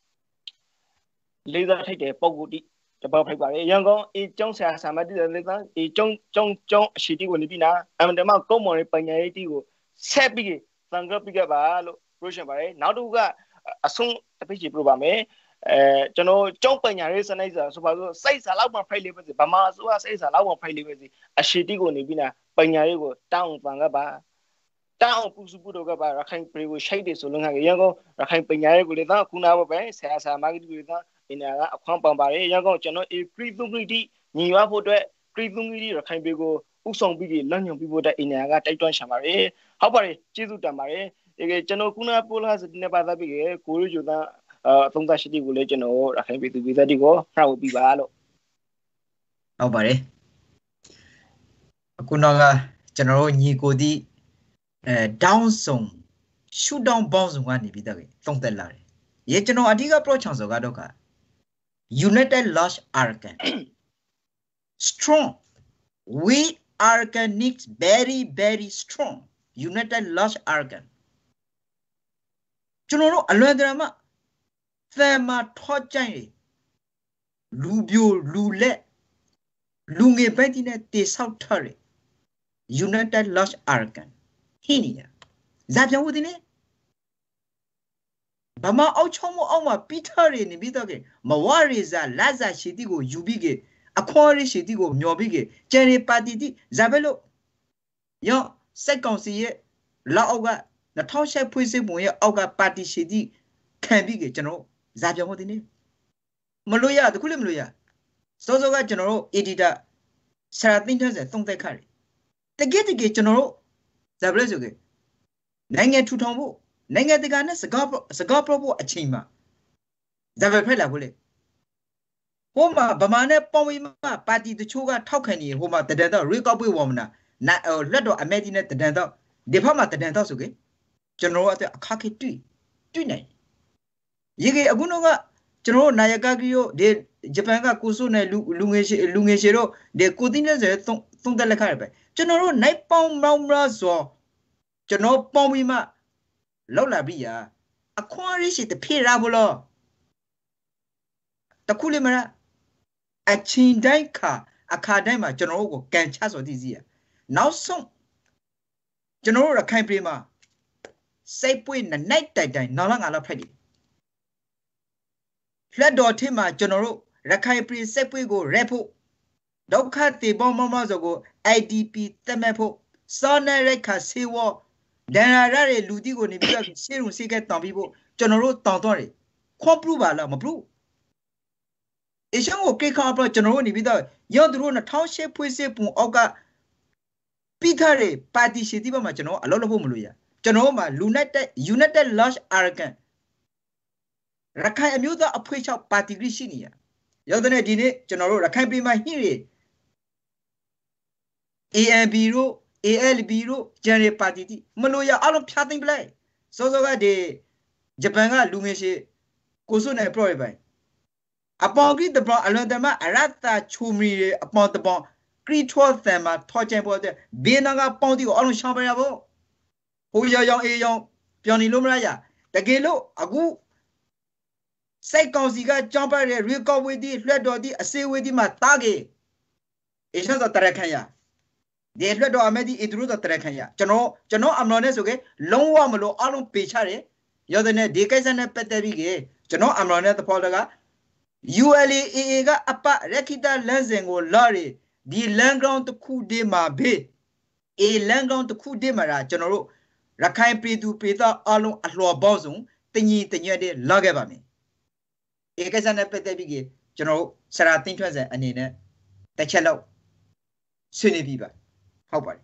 လေးစားထိုက်တဲ့ပုံကိုတီတပောက်ဖိုက်ပါတယ်ရန်ကုန်အေကျုံဆာဆာမာတီလေးစားအေကျုံကျုံကျုံအရှိတီကိုနေပြီးနာအမတမကုန်းမော်ရဲ့ပညာရေးတီကိုဆက်ပြီးသံဃာပိကပါလို့ဘရိုရှပါတယ်နောက်တစ်ခုကအဆုံးတစ်ပိတ်ချပြပါမယ်အဲကျွန်တော်ကျောင်းပညာရေးစနစ်ဆိုဆိုပါဆိုစိတ်စာလောက်မှဖိုက်လေးပဲစီဗမာဆိုကစိတ်စာလောက်မှဖိုက်လေးပဲစီအရှိတိကိုနေပြီးနာပညာရေးကိုတောင်းပန်ကပါတောင်းပူစုပူတော့ကပါရခိုင်ပြည်ကိုရှိုက်တယ်ဆိုလို့ငါရန်ကုန်ရခိုင်ပညာရေးကိုလေတော့ခုနကပဲဆရာဆရာမာဂီကိုတော့အင်နာကအခွင့်ပန်ပါတယ်ရန်ကုန်ကျွန်တော်အေပရီသုံးဂရီညီရွာဖို့အတွက်ပရီသုံးဂရီရခိုင်ပြည်ကိုဥဆောင်ပြီးလမ်းညွန်ပြီးဖို့အတွက်အင်နာကတိုက်တွန်းရှာပါတယ်ဟုတ်ပါတယ်ကျေးဇူးတင်ပါတယ်ဒီကျွန်တော်ခုနပိုလာစတင်ပါသားပြီးကိုရိုဂျိုသားအသုံးသရှိတိကိုလည်းကျွန်တော်ရခိုင်ပြည်သူပြည်သားတွေကိုနှောက်ပြီးပါလို့ဟုတ်ပါတယ်အခုတော့ကကျွန်တော်တို့ညီကိုဒီအဲ down ဆုံ shoot down bounce ကနေပြီးတော့သုံးသက်လာတယ်ရေကျွန်တော်အဓိက approach ချောင်းဆိုကတော့က united large arcan strong we arcanics very very strong united large arcan ကျွန်တော်တို့အလွန်တရာမှသမထောကြိုင်လူပြိုလူလက်လူငယ်ပဲတိနဲ့တေဆောက်ထားတယ် United Large Arcan ဟင်းနေရဇာပြောင်းဦးတင်နေဘာမအောက်ချုံမအောက်မှာပီတာရနေပြီးတော့ကမဝရီဇာလာဇာရှိတီကိုယူပြီးကအခွန်ရရှိတီကိုမျောပြီးကကျန်ရပါတီတီဇာပဲလို့ရောစက်ကောင်စီရဲ့လောက်အောက်က၂၀၀၈ဖွဲ့စည်းပုံရဲ့အောက်ကပါတီရှိတီခံပြီးကကျွန်တော်ဇာပြောင်းဦးတင်နေမလို့ရတခုလည်းမလို့ရစောစောကကျွန်တော်တို့ editor ဆရာသိန်းထက်စသုံးသက်ခါတယ်တကယ်တကယ်ကျွန်တော်တို့ဇာဘလက်ဆိုကနိုင်ငံထူထောင်ဖို့နိုင်ငံတကာနဲ့စကားစကားပြောဖို့အချိန်မှာဇာဘယ်ဖက်လာဖို့လေဟိုမှာဗမာနဲ့ပေါင်းပြီးမှပါတီတချို့ကထောက်ခံနေဟိုမှာတဒန်တော့ရေကောက်ပွေးဝမနာလက်တော့အမေကြီးနဲ့တဒန်တော့ဒီဖက်မှာတဒန်တော့ဆိုကကျွန်တော်တို့အအခါခေတွေ့တွေ့နိုင်ရေကေအခုတော့ကကျွန်တော်တို့နာယကကြီးရောဒီဂျပန်ကကိုဆိုနဲ့လူလူငယ်ရှိလူငယ်ရှိတော့ဒီကိုတင်းနဲ့ဆိုသုံးသုံးတက်လက်ခါရပဲကျွန်တော်တို့နိုင်ပေါင်းမောင်းမလားဆိုကျွန်တော်ပေါင်းပြီးမှလောက်လာပြီရအခွန်ရရှိတဖေးရဘလို့တခုလေးမလားအချင်းတိုင်းခါအခါတိုင်းမှာကျွန်တော်တို့ကိုကန်ချဆိုသိစီရနောက်ဆုံးကျွန်တော်တို့ရခိုင်ပြည်မှာစိတ်ပွေးနဲ့နိုင်တိုက်တိုင်းနောက်လာငါလောက်ဖိုက်တယ်လက်တော်ထင်းမှာကျွန်တော်တို့ရခိုင်ပြည်စိတ်ပွေးကိုရက်ဖို့ဒုက္ခတေပေါမမဆိုကို I D P တက်မဲ့ဖို့စောနေရခါစေဝဒန်ရာရတဲ့လူတီကိုနေပြီးတော့စေရုံစေကတောင်ပြီးဖို့ကျွန်တော်တို့တောင်တော့တယ်ခွန်ပလူပါလားမပလူအရှောင်းကိုကိခါပကျွန်တော်တို့နေပြီးတော့ရောသူတို့၂၀၀၈ဖွဲ့စည်းပုံအောက်ကပြီးထားတဲ့ပါတီရှိတိဘမှာကျွန်တော်အလုပ်လုပ်ဖို့မလို့ရကျွန်တော်မှာ United United Large Arcan ရခိုင်အမျိုးသားအဖွဲ့ချုပ်ပါတီကြီးရှိနေရရောက်တဲ့ဒီနေ့ကျွန်တော်တို့ရခိုင်ပြည်မှာဟိရ A N B တို့ A L B တို့ဂျန်ရီပါတီတီမလို့ရအလုံးဖြာသိမ့်ပလိုက်စောစောကဒီဂျပန်ကလူငယ်ရှိကိုစွနဲ့ pro ပဲအပေါင်ကြီးတပေါအလွန်တမအရတာချူမီအပေါင်တပေါကရီထောသမ်မှာထောချင်ပေါ်တဲ့ဘေးနာကပေါင်တီကိုအလုံးရှောင်းပြရဖို့ဟိုရောင်ရောင်အေးရောင်ပြောင်းနေလို့မရရတကယ်လို့အခုไซกองสีก็จอมไปเรียกวิธีเลือดดอดีเสวิธีมาตาเกเอชจะตระขันยาเดี๋ยวเลือดดออเมดีอิดรูจะตระขันยาจนจนอำนวยเนี่ยสุกลงว่ามาโลอารมณ์ปีชาเรยอดเนี่ยดีกันเนี่ยเป็ดบีเกจนอำนวยเนี่ยตพอลก็ ยู แอล เอ เอ ก็อปะเรคิตาเลนซิงကိုလာရီဒီလန်ဂရောင်းတစ်ခုတည်းမှာဘေးအေလန်ဂရောင်းတစ်ခုတည်းမှာကျွန်တော်တို့ရခိုင်ပြည်သူပြည်သားအလုံးအလှော်ပေါင်းစုံတညီတညွတ်တဲ့လာခဲ့ပါမယ်အေကိစ္စနဲ့ပတ်သက်ပြီးကျွန်တော်တို့ဆရာတင်းထွက်စံအနေနဲ့တစ်ချက်လောက်ဆွေးနွေးပြီးပါဟုတ်ပါတယ်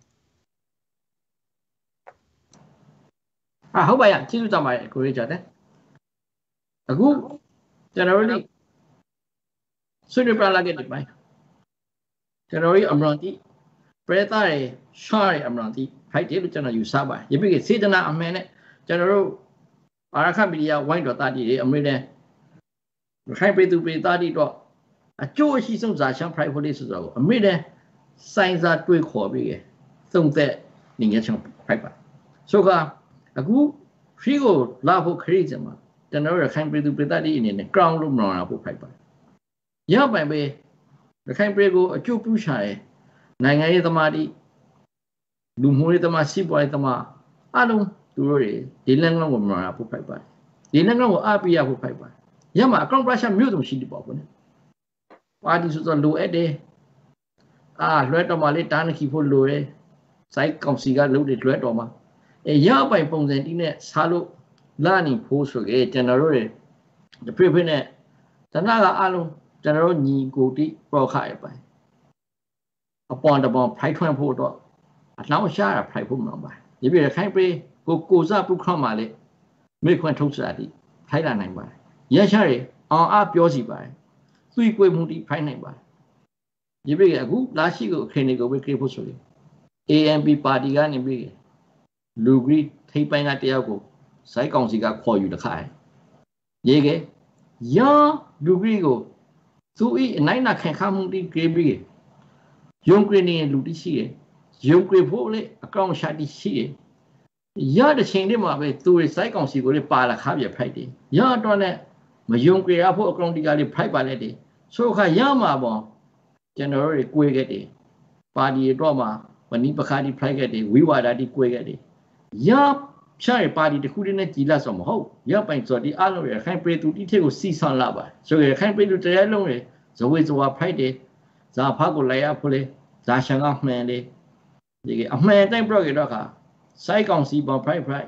အာဟုတ်ပါရဲ့ကျေးဇူးတင်ပါတယ်ကိုရေးကြတယ်အခုကျွန်တော်တို့ဆွေးနွေးပြလာခဲ့တယ်ပိုင်းကျွန်တော်တို့အမရန်တီပရိသတ်ရဲ့ရှားရဲ့အမရန်တီဖိုက်တယ်လို့ကျွန်တော်ယူဆပါတယ်ယပိကစေတနာအမှန်နဲ့ကျွန်တော်တို့အာရခမီဒီယာဝိုင်းတော်တာတီတွေအမေရိကန်ခိုင်ပေသူပေတာတီတော့အကျိုးအရှိဆုံးဇာရှမ်းဖိုက်ဖို့လေးဆိုတော့အမေရိကန်စိုင်းစားတွေးခေါ်ပြီးသုံးသက်နေငယ်ချောင်းဖိုက်ပါဆိုကအခုဖီကိုလာဖို့ခရီးစမှာကျွန်တော်တို့ခိုင်ပေသူပေတာတီအနေနဲ့ ground လို့မတော်တာဖို့ဖိုက်ပါရပိုင်ပဲရခိုင်ပြည်ကိုအကျိုးပြုရှာတဲ့နိုင်ငံရေးသမားတွေလူမှုရေးသမားစီးပွားရေးသမားအလုံးသူတို့တွေဒီလန်ကောင်ကိုမနာဖို့ဖိုက်ပါတယ်ဒီလန်ကောင်ကိုအပိယဖို့ဖိုက်ပါတယ်ရမှာအကောင့်ပရက်ရှာမြို့စုံရှိတယ်ပေါ့ကွနော်ပါတီဆိုတော့လိုအပ်တယ်အာလွှဲတော်မှာလေးတားနှခီဖို့လိုတယ်စိုက်ကောင်စီကလုပ်တယ်လွှဲတော်မှာအဲရပိုင်ပုံစံတီးနဲ့စားလို့လာနေဖို့ဆိုကြကျွန်တော်တို့တွေတဖိဖိနဲ့တနကအလုံးကျွန်တော်တို့ညီကိုတိပရောခရပိုင်အပေါ်တပေါ်ဖိုက်ထွန်းဖို့တော့အလောင်းရှားတာဖိုက်ဖို့မအောင်ပါဒီပြခိုင်ပြေကိုကိုစားပုခရမှာလေမိခွန်းထုတ်စားတိဖိုက်လာနိုင်ပါတယ်ရရှားရအောင်အပြောစီပါတယ်သွေးကွေးမှုတိဖိုက်နိုင်ပါတယ်ဒီပြအခုလာရှိကိုအခင်းတွေကိုပဲခေဖို့ဆိုရင် A M P ပါတီကနေပြီးလူကြီးထိပ်ပိုင်းကတယောက်ကိုစိုက်ကောင်စီကခေါ်ယူတခါရေးကရလူကြီးကိုသူဤအနိုင်နာခံခမှုတိကေပြီးယုံကရနေလူတိရှိရဲ့ယုံကရဖို့လေအကောင်ရှာတိရှိရဲ့ရတဲ့ချိန်လေးမှာပဲသူရဲ့စိုက်ကောင်စီကိုလေပါလာခါပြဖိုက်တယ်ရတော့နဲ့မယုံကရဖို့အကောင်တိကလေးဖိုက်ပါလက်တယ်ဆိုခါရမှာပေါ့ကျွန်တော်တို့ကိုွေခဲ့တယ်ပါတီတော့မှာဝဏိပခါတိဖိုက်ခဲ့တယ်ဝိဝါဒတိကိုွေခဲ့တယ်ရဖြားရပါတီတခုတည်းနဲ့ကြည်လာဆိုမဟုတ်ရပိုင်ဆိုဒီအလုံးရခိုင်ပေသူတိထဲကိုစီဆောင်လာပါဆိုရခိုင်ပေသူတရားလုံးရဇဝေဇဝါဖိုက်တယ်ဇာဖာကိုလိုက်ရဖို့လေဇာရှန်ကမှန်လေဒီကအမှန်တိုင်းပြတော့တော့ခါစိုက်ကောင်စီပေါ်ဖိုက်ဖိုက်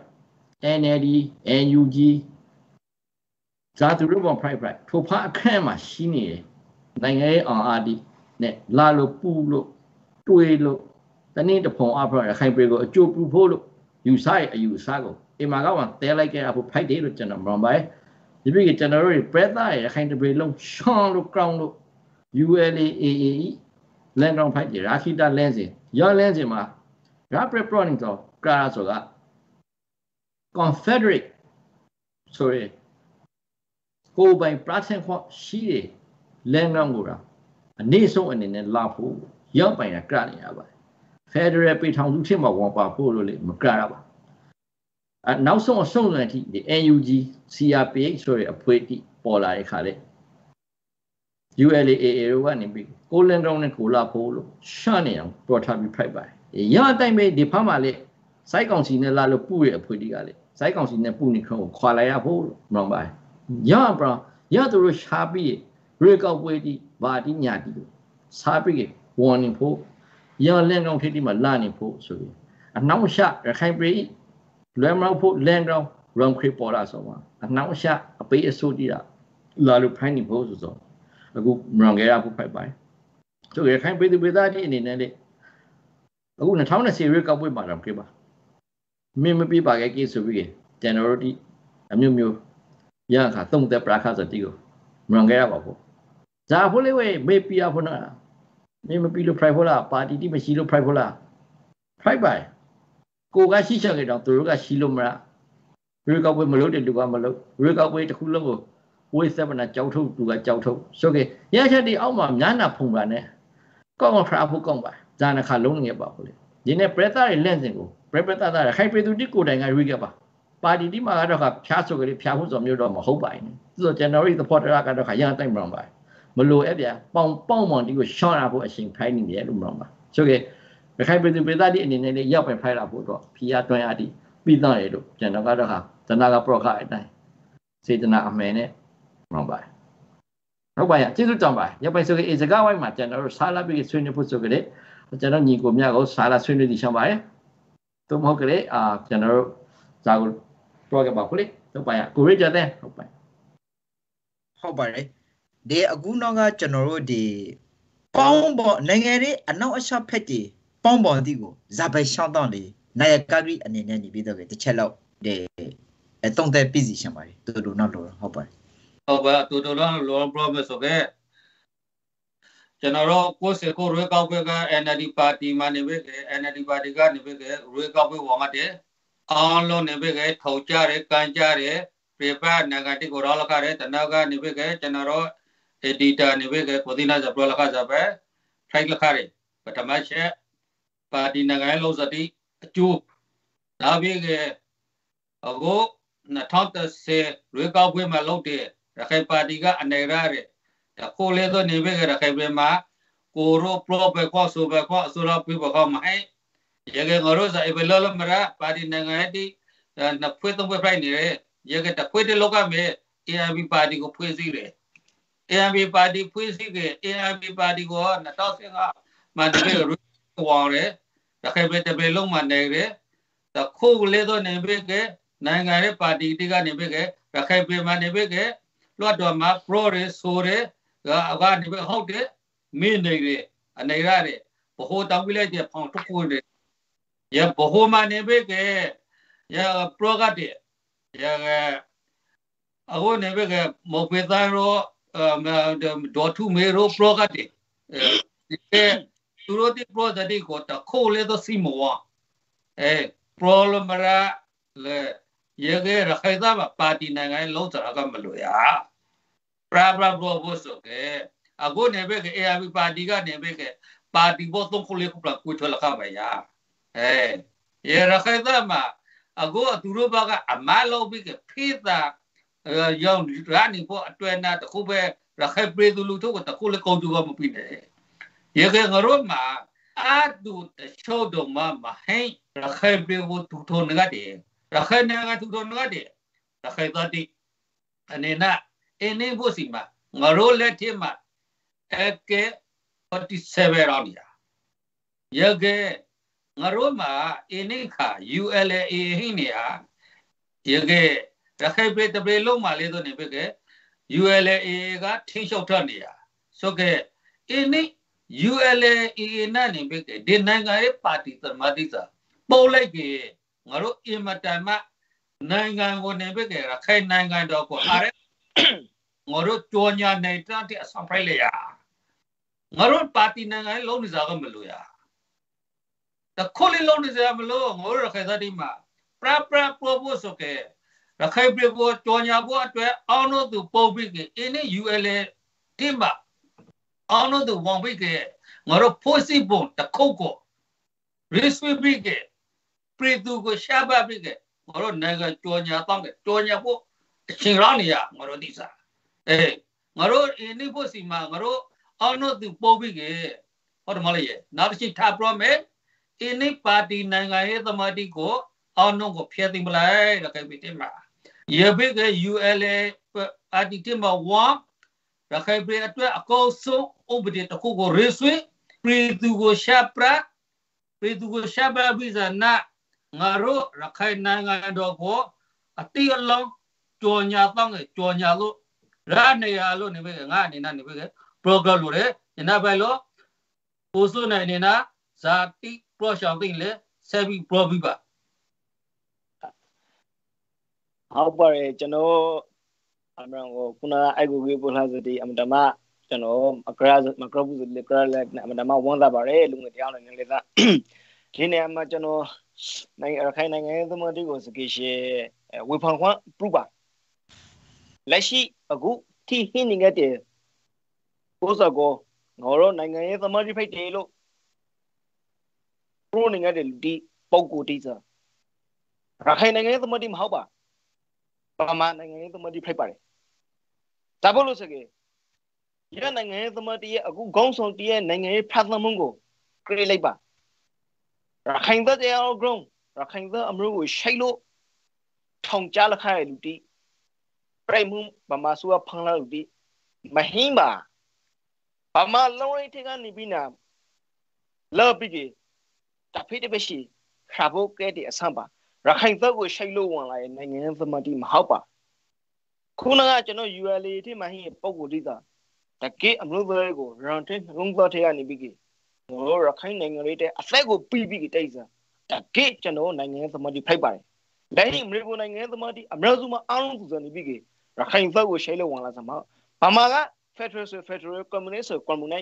N L D N U G ဇာသူတို့ပေါ်ဖိုက်ဖိုက်ထိုဖာအခန့်မှာရှိနေတယ်နိုင်ငံရေးအောင်အားဒီနဲ့လာလို့ပူလို့တွေးလို့တနေ့တဖုံအဖရခိုင်ပေကိုအကျိုးပူဖို့လို့ယူဆိုင်အယူစားကိုအင်မာကဝန်တဲလိုက်ကြဖို့ဖိုက်တယ်လို့ကျွန်တော်မပြောပါဘူးဒီပြည့်ကျွန်တော်တို့ပြက်သားရခိုင်တပေလုံးရှောင်းလို့ကောင်းလို့ U L A A A လန်ကောင်ဖိုက်ကြရာခိတာလင်းစင်ရောလင်းစင်မှာရာပရပရနင်းတော့ကာရာဆိုက Confederate ဆိုရယ်ကိုပိုင်ပရာသင်ခွန်ရှိတယ်လန်ကောင်ကိုတော့အနေဆုံးအနေနဲ့လာဖို့ရောက်ပိုင်တာကြရနေရပါတယ် Federal ပြည်ထောင်စုဖြစ်မှာဝန်ပါဖို့လို့လေမကြရပါအနောက်ဆုံးအဆုံးအထိဒီ N U G C R P H ဆိုရယ်အဖွဲ့တိပေါ်လာတဲ့ခါလေ U L A A တို့ကနေပြီးကိုလန်ကောင်နဲ့ကိုလာဖို့လို့ရှာနေအောင်ပေါ်ထားပြီးဖိုက်ပါတယ်ရအတိုင်းပဲဒီဖားမှာလေစိုက်ကောင်စီနဲ့လာလို့ပူရဲ့အဖွဲ့တိကလေစိုက်ကောင်စီနဲ့ပူနေခေါ်ခွာလိုက်ရဖို့လို့မှန်ပါတယ်ရပရာရသူတို့ရှာပြီးရေကောက်ပွဲတိဘာတိညာတိလို့စားပြီး warning ဖို့ရလန်ကောင်ထိတိမှာလာနေဖို့ဆိုပြီးအနောက်ရှရခိုင်ပြည်လွယ်မလို့ဖို့လန်ကောင်ရောင်ခရပေါ်လာဆိုမှာအနောက်ရှအပေးအစိုးတိတာလာလို့ဖိုင်းနေဖို့ဆိုတော့အခုမရောင်ကြရဖို့ဖိုက်ပါတယ်ဆိုရခိုင်ပြည်သူပြည်သားတိအနေနဲ့လေအခု၂၀၂၀ရေကောက်ပွဲမှာတော့ကြပါမင်းမပြပါခဲ့ကိဆိုပြီးကျွန်တော်တို့ဒီအမျိုးမျိုးရခါသုံးသက်ပရာခါစတိကိုမရောင်ကြရပါဘူးဇာဖို့လေးဝေးမေးပြရဖို့နော်မင်းမပြီးလို့ private လားပါတီတိမရှိလို့ private လား private ကိုကရှိချက်ကြတော့သူတို့ကရှိလို့မလားရေကောက်ပွဲမလုပ်တဲ့လူကမလုပ်ရေကောက်ပွဲတစ်ခုလုံးကိုဝေးစက်မနာကြောက်ထုတ်သူကကြောက်ထုတ်ဆိုကေရချက်ဒီအောက်မှာညာနာဖုံပါနဲ့ကောက်ကောက်ခါဖို့ကောက်ပါဇာနခါလုံးငယ်ပါဘူးလေဒီနေ့ pressure ရဲ့ lens ကို pressure တာခိုင်ပြည်သူတိကိုတိုင်ကရေကပါပါတီတိမှာကတော့ကဖျားဆိုကြလေဖျားဖို့ဆိုမျိုးတော့မဟုတ်ပါဘူး做 generate support 那个都还样对不嘛？没路一边帮帮忙这个上那部新拍你的路嘛？所以ไม่ใครไปดูไปได้ดีนี่เนี่ย要ไป拍那部多，皮亚端亚的，必当来路，讲那个的哈，在那个 pro 开的，所以在那阿妹呢，明白？好吧呀，这就讲吧，要不说个一直个外嘛，讲到沙拉比村里不做个嘞，讲到你国面个沙拉村里的想法呀，都冇个嘞啊，讲到咋个 pro 个包括嘞，好吧呀，古瑞讲的，好吧。 ဟုတ်ပါတယ်ဒီအခုနောက်ကကျွန်တော်တို့ဒီပေါင်းပေါ်နိုင်ငံရေးအနောက်အရှော့ဖက်တီပေါင်းပေါ်တီကိုဇာပိုင်ရှောင်းတော့လေနိုင်ရကာဂရီအနေနဲ့နေပြီးတော့တစ်ချက်လောက်ဒီအတုံးတဲ့ပြည်စီရှင်ပါတယ်တူတူနောက်လို့ဟုတ်ပါတယ်ဟုတ်ပါတူတူလောက်လော promise ဆိုခဲ့ကျွန်တော်တို့ကိုယ်စကိုရွေးကောက်ပွဲက N L D ပါတီမှာနေပဲ N L D ပါတီကနေပဲရွေးကောက်ပွဲဝါမတဲ့အားလုံးနေပဲထောက်ကြတယ်ကန်ကြတယ်ပြေပါနိုင်ငံတိကိုရောလခရဲတနောကနေပဲကျွန်တော်တို့ editor နေပဲကိုဒီနာဇပလခဇပဲထိုက်လခရဲပထမချက်ပါတီနိုင်ငံလုံးစတိအကျိုးဒါပဲအခုtwenty tenရွေးကောက်ပွဲမှာလုပ်တဲ့ရခိုင်ပါတီကအနေရတဲ့တခိုးလေတော့နေပဲရခိုင်ပြည်မှာကိုရိုပရိုပဲကောဆိုပဲကောဆိုတော့ပြပကောမိုင်းရေကငါတို့စားဘယ်လိုလဲမရပါတီနိုင်ငံတိနဖွေးတော့ပဲဖိုင်နေရေကတဖွေးတဲ့လောကမဲ A I B ပါတီကိုဖွေးစည်းတယ် A I B ပါတီဖွေးစည်းက A I B ပါတီကိုtwenty tenကမှတကယ်ရွေးဝေါ်တယ်ရခိုင်ပြည်တပယ်လုံးမှာနေတယ်တခိုးလေတော့နေပဲကနိုင်ငံရဲ့ပါတီတိကနေပဲရခိုင်ပြည်မှာနေပဲလွတ်တော်မှာ pro ရဆိုရအကနေပဲဟုတ်တယ်မင်းနေရအနေရတဲ့ဘဟိုတောင်းပြလိုက်တဲ့ဖောင်တစ်ခုနဲ့ရဘဟိုမှာနေပဲကရ pro ကတဲ့ရအခုနေပဲကမောပေသားရောဒေါ်ထုမေရော pro ကတဲ့ဒီသူတို့ဒီ pro တဲ့ကိုတခိုးလေတော့စီမောအဲ problem မရလေရေကရခိုင်သားပါတီနိုင်ငံလုံးစရာကမလို့ရပရာပရာဘဘောဆိုကအခုနေပဲက A I B ပါတီကနေပဲကပါတီဘောသုံးခုလေးခုပလာကိုထွေးလာခပါရအဲရေရခိုင်သားမှာအခုသူတို့ဘကအမလုံးပြီးကဖေးတာရောင်းရနေဖို့အတွဲနာတခုပဲရခိုင်ပြည်သူလူထုကတခုလေးကုန်သူကမပြီးနဲ့ရေကငရောမှာအာတူတချို့တော့မှမဟိရခိုင်ပြည်ကိုသူထုံငါတဲ့ရခိုင်နိုင်ငံသူထုံငါတဲ့ရခိုင်သားတိအနေနဲ့အင်းနေဖို့စီမှာငရောလက်ထက်မှာအကဲforty-sevenရောင်းရရေကငရောမှာအင်းနေခါ U L A ဟင်းနေဟာရေကရခိုင်ပြည်တပြည်လုံးမှာလေးတော့နေပဲက U L A ကထင်းလျှောက်ထနေရဆိုကအင်းနေ U L A နာနေပဲကဒီနိုင်ငံရဲ့ပါတီသမားတိစာပို့လိုက်ကြီးငါတို့အင်မတန်မှနိုင်ငံကိုနေပဲကရခိုင်နိုင်ငံတော့ကိုအားရငါတို့ကြောညာနေတာတဲ့အဆောင်ဖိုက်လေရငါတို့ပါတီနိုင်ငံလုံးနေစားကမလို့ရတခုလေးလုံးနေစားမလို့ငါတို့ရခိုင်သားဒီမှာပရပရပရိုပို့ဆိုကရခိုင်ပြည်ကိုကြောညာဖို့အတွက်အောင်းလို့သူပို့ပြီးကအင်းနေ U L A ဒီမှာအောင်းလို့သူဝန်ပြီးကငါတို့ဖို့စီပုံတခုတ်ကို risk ပြီးကပြည်သူကိုရှားပါပြီးကငါတို့နိုင်ငံကြောညာတော့ကြောညာဖို့အချိန်ရောနေရငါတို့ဒီစားအေးငါတို့အင်းနေဖို့စီမှာငါတို့အောင်းလို့သူပို့ပြီးကဟုတ်တယ်မလားရဲ့နောက်တစ်ချိန်ထားပြမယ်အင်းနေပါတီနိုင်ငံရဲ့သမားတိကိုအောင်းလို့ကိုဖျက်သိမ်းပလိုက်ရခိုင်ပြည်မှာရေဘက်က U L A ပါတီတင်မှာဝါရခိုင်ပြည်အတွက်အကောဆုံးဥပဒေတစ်ခုကိုရေးဆွေးပြည်သူကိုရှာပရပြည်သူကိုရှာပရပြီးစနာငါတို့ရခိုင်နိုင်ငံတော်ကိုအတိအလုံးကြော်ညာတော့ကြော်ညာလို့ရနေရလို့နေပဲငါအနေနဲ့နေပဲ program လို့ရညနာပဲလို့ပို့စွနိုင်နေတာဇာတိ pro ရှောင်းသိလေဆက်ပြီး pro ပြီးပါဟုတ်ပါတယ်ကျွန်တော်အမှန်ကိုခုနအိုက်ကိုကြီးပို့လာစတဲ့အမတမကျွန်တော်အကရာမကရဘူးလေကရလက်အမတမဝန်သားပါတယ်လူငယ်တရားနဲ့နေလေသားဒီနေရာမှာကျွန်တော်နိုင်ငံရခိုင်နိုင်ငံရဲ့သမတိကိုစကေရှေဝေဖန်ခွင့်ပြုပါလက်ရှိအခုထိဟင်းနေတဲ့ကိုစကောငေါ်ရောနိုင်ငံရဲ့သမတိဖိတ်တယ်လို့ပရိုနေတဲ့ဒီပုံကိုတိစားရခိုင်နိုင်ငံရဲ့သမတိမဟုတ်ပါပမာနိုင်ငံရဲ့သမတိဖိတ်ပါတယ်ဒါဘလို့စကေရနိုင်ငံရဲ့သမတရဲ့အခုခေါင်းဆောင်တရဲ့နိုင်ငံရဲ့ဖတ်သမုံကိုခရီးလိုက်ပါရခိုင်တဲ့အောင် ground ရခိုင်တဲ့အမျိုးကိုရှိုက်လို့ထောင်ကြလက်ခိုင်လူတီပြိမှုဗမာစုကဖန်လာလူတီမဟင်းပါဗမာလုံးရိတ်တဲ့ကနေပြီးနာလော်ပြီးကြီးတဖိတပရှိရှာဖို့ကဲတဲ့အဆမ်းပါရခိုင်သက်ကိုရှိုက်လို့ဝင်လာရဲ့နိုင်ငံရဲ့သမတိမဟုတ်ပါခုနကကျွန်တော် U L A ထိမှဟင်းပုံကိုတိတာတကယ်အမျိုးသားကိုရန်တဲ့ငုံတော်ထဲကနေပြီးကြီးဟိုရခိုင်နိုင်ငံလေးတဲ့အသက်ကိုပြီးပြီးကြီးတိုက်စားတကယ်ကျွန်တော်နိုင်ငံရဲ့သမတိဖိုက်ပါတယ်လက်ရှိအမေရိကန်နိုင်ငံရဲ့သမတိအမေရိကန်မှာအားလုံးသူစားနေပြီးကြီးရခိုင်သက်ကိုရှိုက်လို့ဝင်လာစမှာဗမာက Federal Federal Communist Communist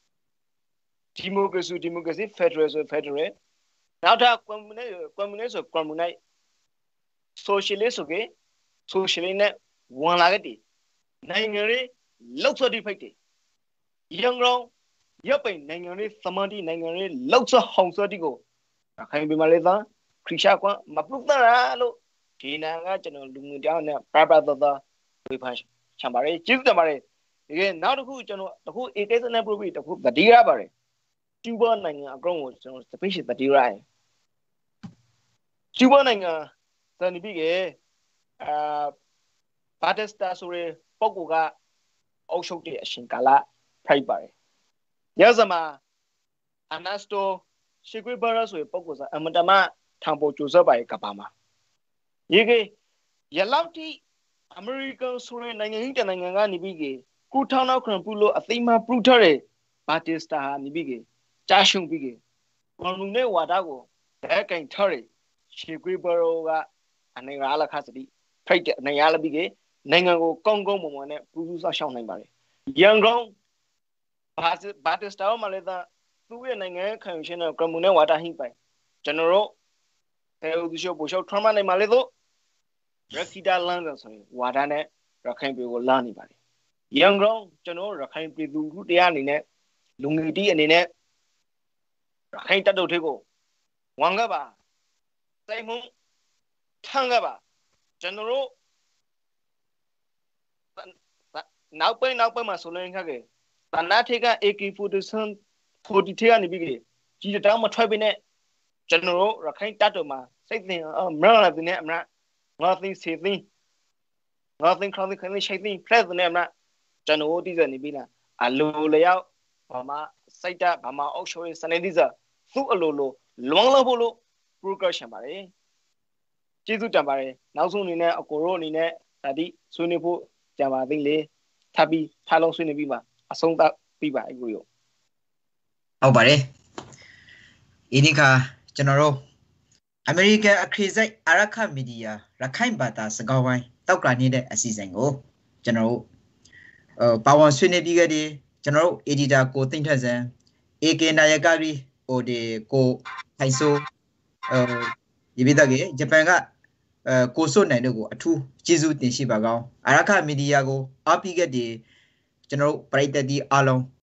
Democracy Democracy Federal Federal နောက်ထပ် Communist Communist Communist Socialist ဆိုကေ Socialist နဲ့ဝင်လာတဲ့နိုင်ငံရေးလောက်စောတိဖိုက်တယ်ရန်ကုန်ရပ်ပိန်နိုင်ငံရေးသမာဓိနိုင်ငံရေးလောက်စောဟောင်စောတိကိုခိုင်ပြမလေးသားခရစ်ရှာကွန်မပုတ်တာလို့ဒီနာကကျွန်တော်လူငွေတောင်းနဲ့ပရပသသဝေဖန်ချမ်းပါတယ်ကျေးဇူးတင်ပါတယ်ဒီကနောက်တစ်ခုကျွန်တော်တစ်ခု A case နဲ့ proof တစ်ခုတတိရပါတယ်ကျူးဘာနိုင်ငံအကောင်ကိုကျွန်တော် special တတိရရကျူးဘာနိုင်ငံစနေပြီကအာဘာတစတာဆိုရပုဂ္ဂိုလ်ကအုပ်ချုပ်တဲ့အရှင်ကာလဖိုက်ပါတယ်ရဇမာအနစတိုရှေကွေဘာရဆိုရပုဂ္ဂိုလ်စာအမတမထံပေါ်ကျိုးစောပါရဲ့ကပါမှာရေကရလောက်တိအမေရိကန်ဆိုရနိုင်ငံဟင်းတနိုင်ငံကနေပြီးကကုထောင်းနောက်ခရံပူလို့အသိမပရူထတဲ့ဘာတစတာဟာနေပြီးကကြာရှုံပြီးကဘုံလူနဲ့ဝါဒကိုလက်ကင်ထော်ရရှေကွေဘာရောကအနေရာလခစတိဖိုက်တဲ့အနေရာလပြီးကနိုင်ငံကိုကောင်းကောင်းမွန်မွန်နဲ့ပူပူဆောက်ရှောက်နိုင်ပါတယ်ရန်ကုန်ဘာဘာတစတာမှာလည်းသူ့ရဲ့နိုင်ငံခံယူရှင်နဲ့ကမ္ဘာနဲ့ဝါဒဟိပိုင်ကျွန်တော်တို့တေဦးသူရှုပ်ပို့ရှောက်ထမနိုင်မှာလေတော့ရခိတာလန်းဆိုရင်ဝါဒနဲ့ရခိုင်ပြည်ကိုလာနေပါတယ်ရန်ကုန်ကျွန်တော်ရခိုင်ပြည်သူလူတရားအနေနဲ့လူငယ်တီးအနေနဲ့ရခိုင်တပ်တို့တွေကိုဝန်ကပါစိတ်မှုထမ်းကပါကျွန်တော်တို့နောက်ပိုင်းနောက်ပိုင်းမှာဆိုရင်ခက်ခဲ့တနာထေက A K forty-seven forty ထဲကနေပြီးကြီးတောင်းမထွက်ပြနဲ့ကျွန်တော်တို့ရခိုင်တပ်တော်မှာစိတ်သင်မရလာတဲ့နဲ့အမရငါသိစေသိငါသိခေါင်းသိခင်းရှိသိဖရက်တဲ့နဲ့အမရကျွန်တော်တို့ဒီစနေပြီးလားအလိုလျောက်ဘာမှစိတ်တဘာမှအောက်ရှိုးစနေဒီစသူ့အလိုလိုလွန်လို့ဖို့လို့ progression ပါတယ်ကျေးဇူးတင်ပါတယ်နောက်ဆုံးအနေနဲ့အကိုတို့အနေနဲ့ဒါတိဆွေးနွေးဖို့ကြပါသိလေထပ်ပြီးထားလုံးဆွေးနွေးပြီးပါအဆုံးသတ်ပြီးပါအကိုရောဟုတ်ပါတယ်ဒီနေ့ကကျွန်တော်တို့အမေရိကန်အခရီးဆိုင်အာရခမီဒီယာရခိုင်ဘာသာစကားဝိုင်းတောက်ကနေတဲ့အစီအစဉ်ကိုကျွန်တော်တို့呃ပါဝင်ဆွေးနွေးပြီးခဲ့တဲ့ကျွန်တော်တို့ editor ကိုသိမ့်ထက်စံ A K နာယကရီဟိုဒီကိုထိုင်ဆိုအဲဒီပြီးတော့ကဂျပန်ကအဲကိုစွတ်နိုင်တို့ကိုအထူးကျေးဇူးတင်ရှိပါကောင်းအာရခမီဒီယာကိုအားပေးခဲ့တဲ့ကျွန်တော်တို့ပရိသတ်ဒီအားလုံး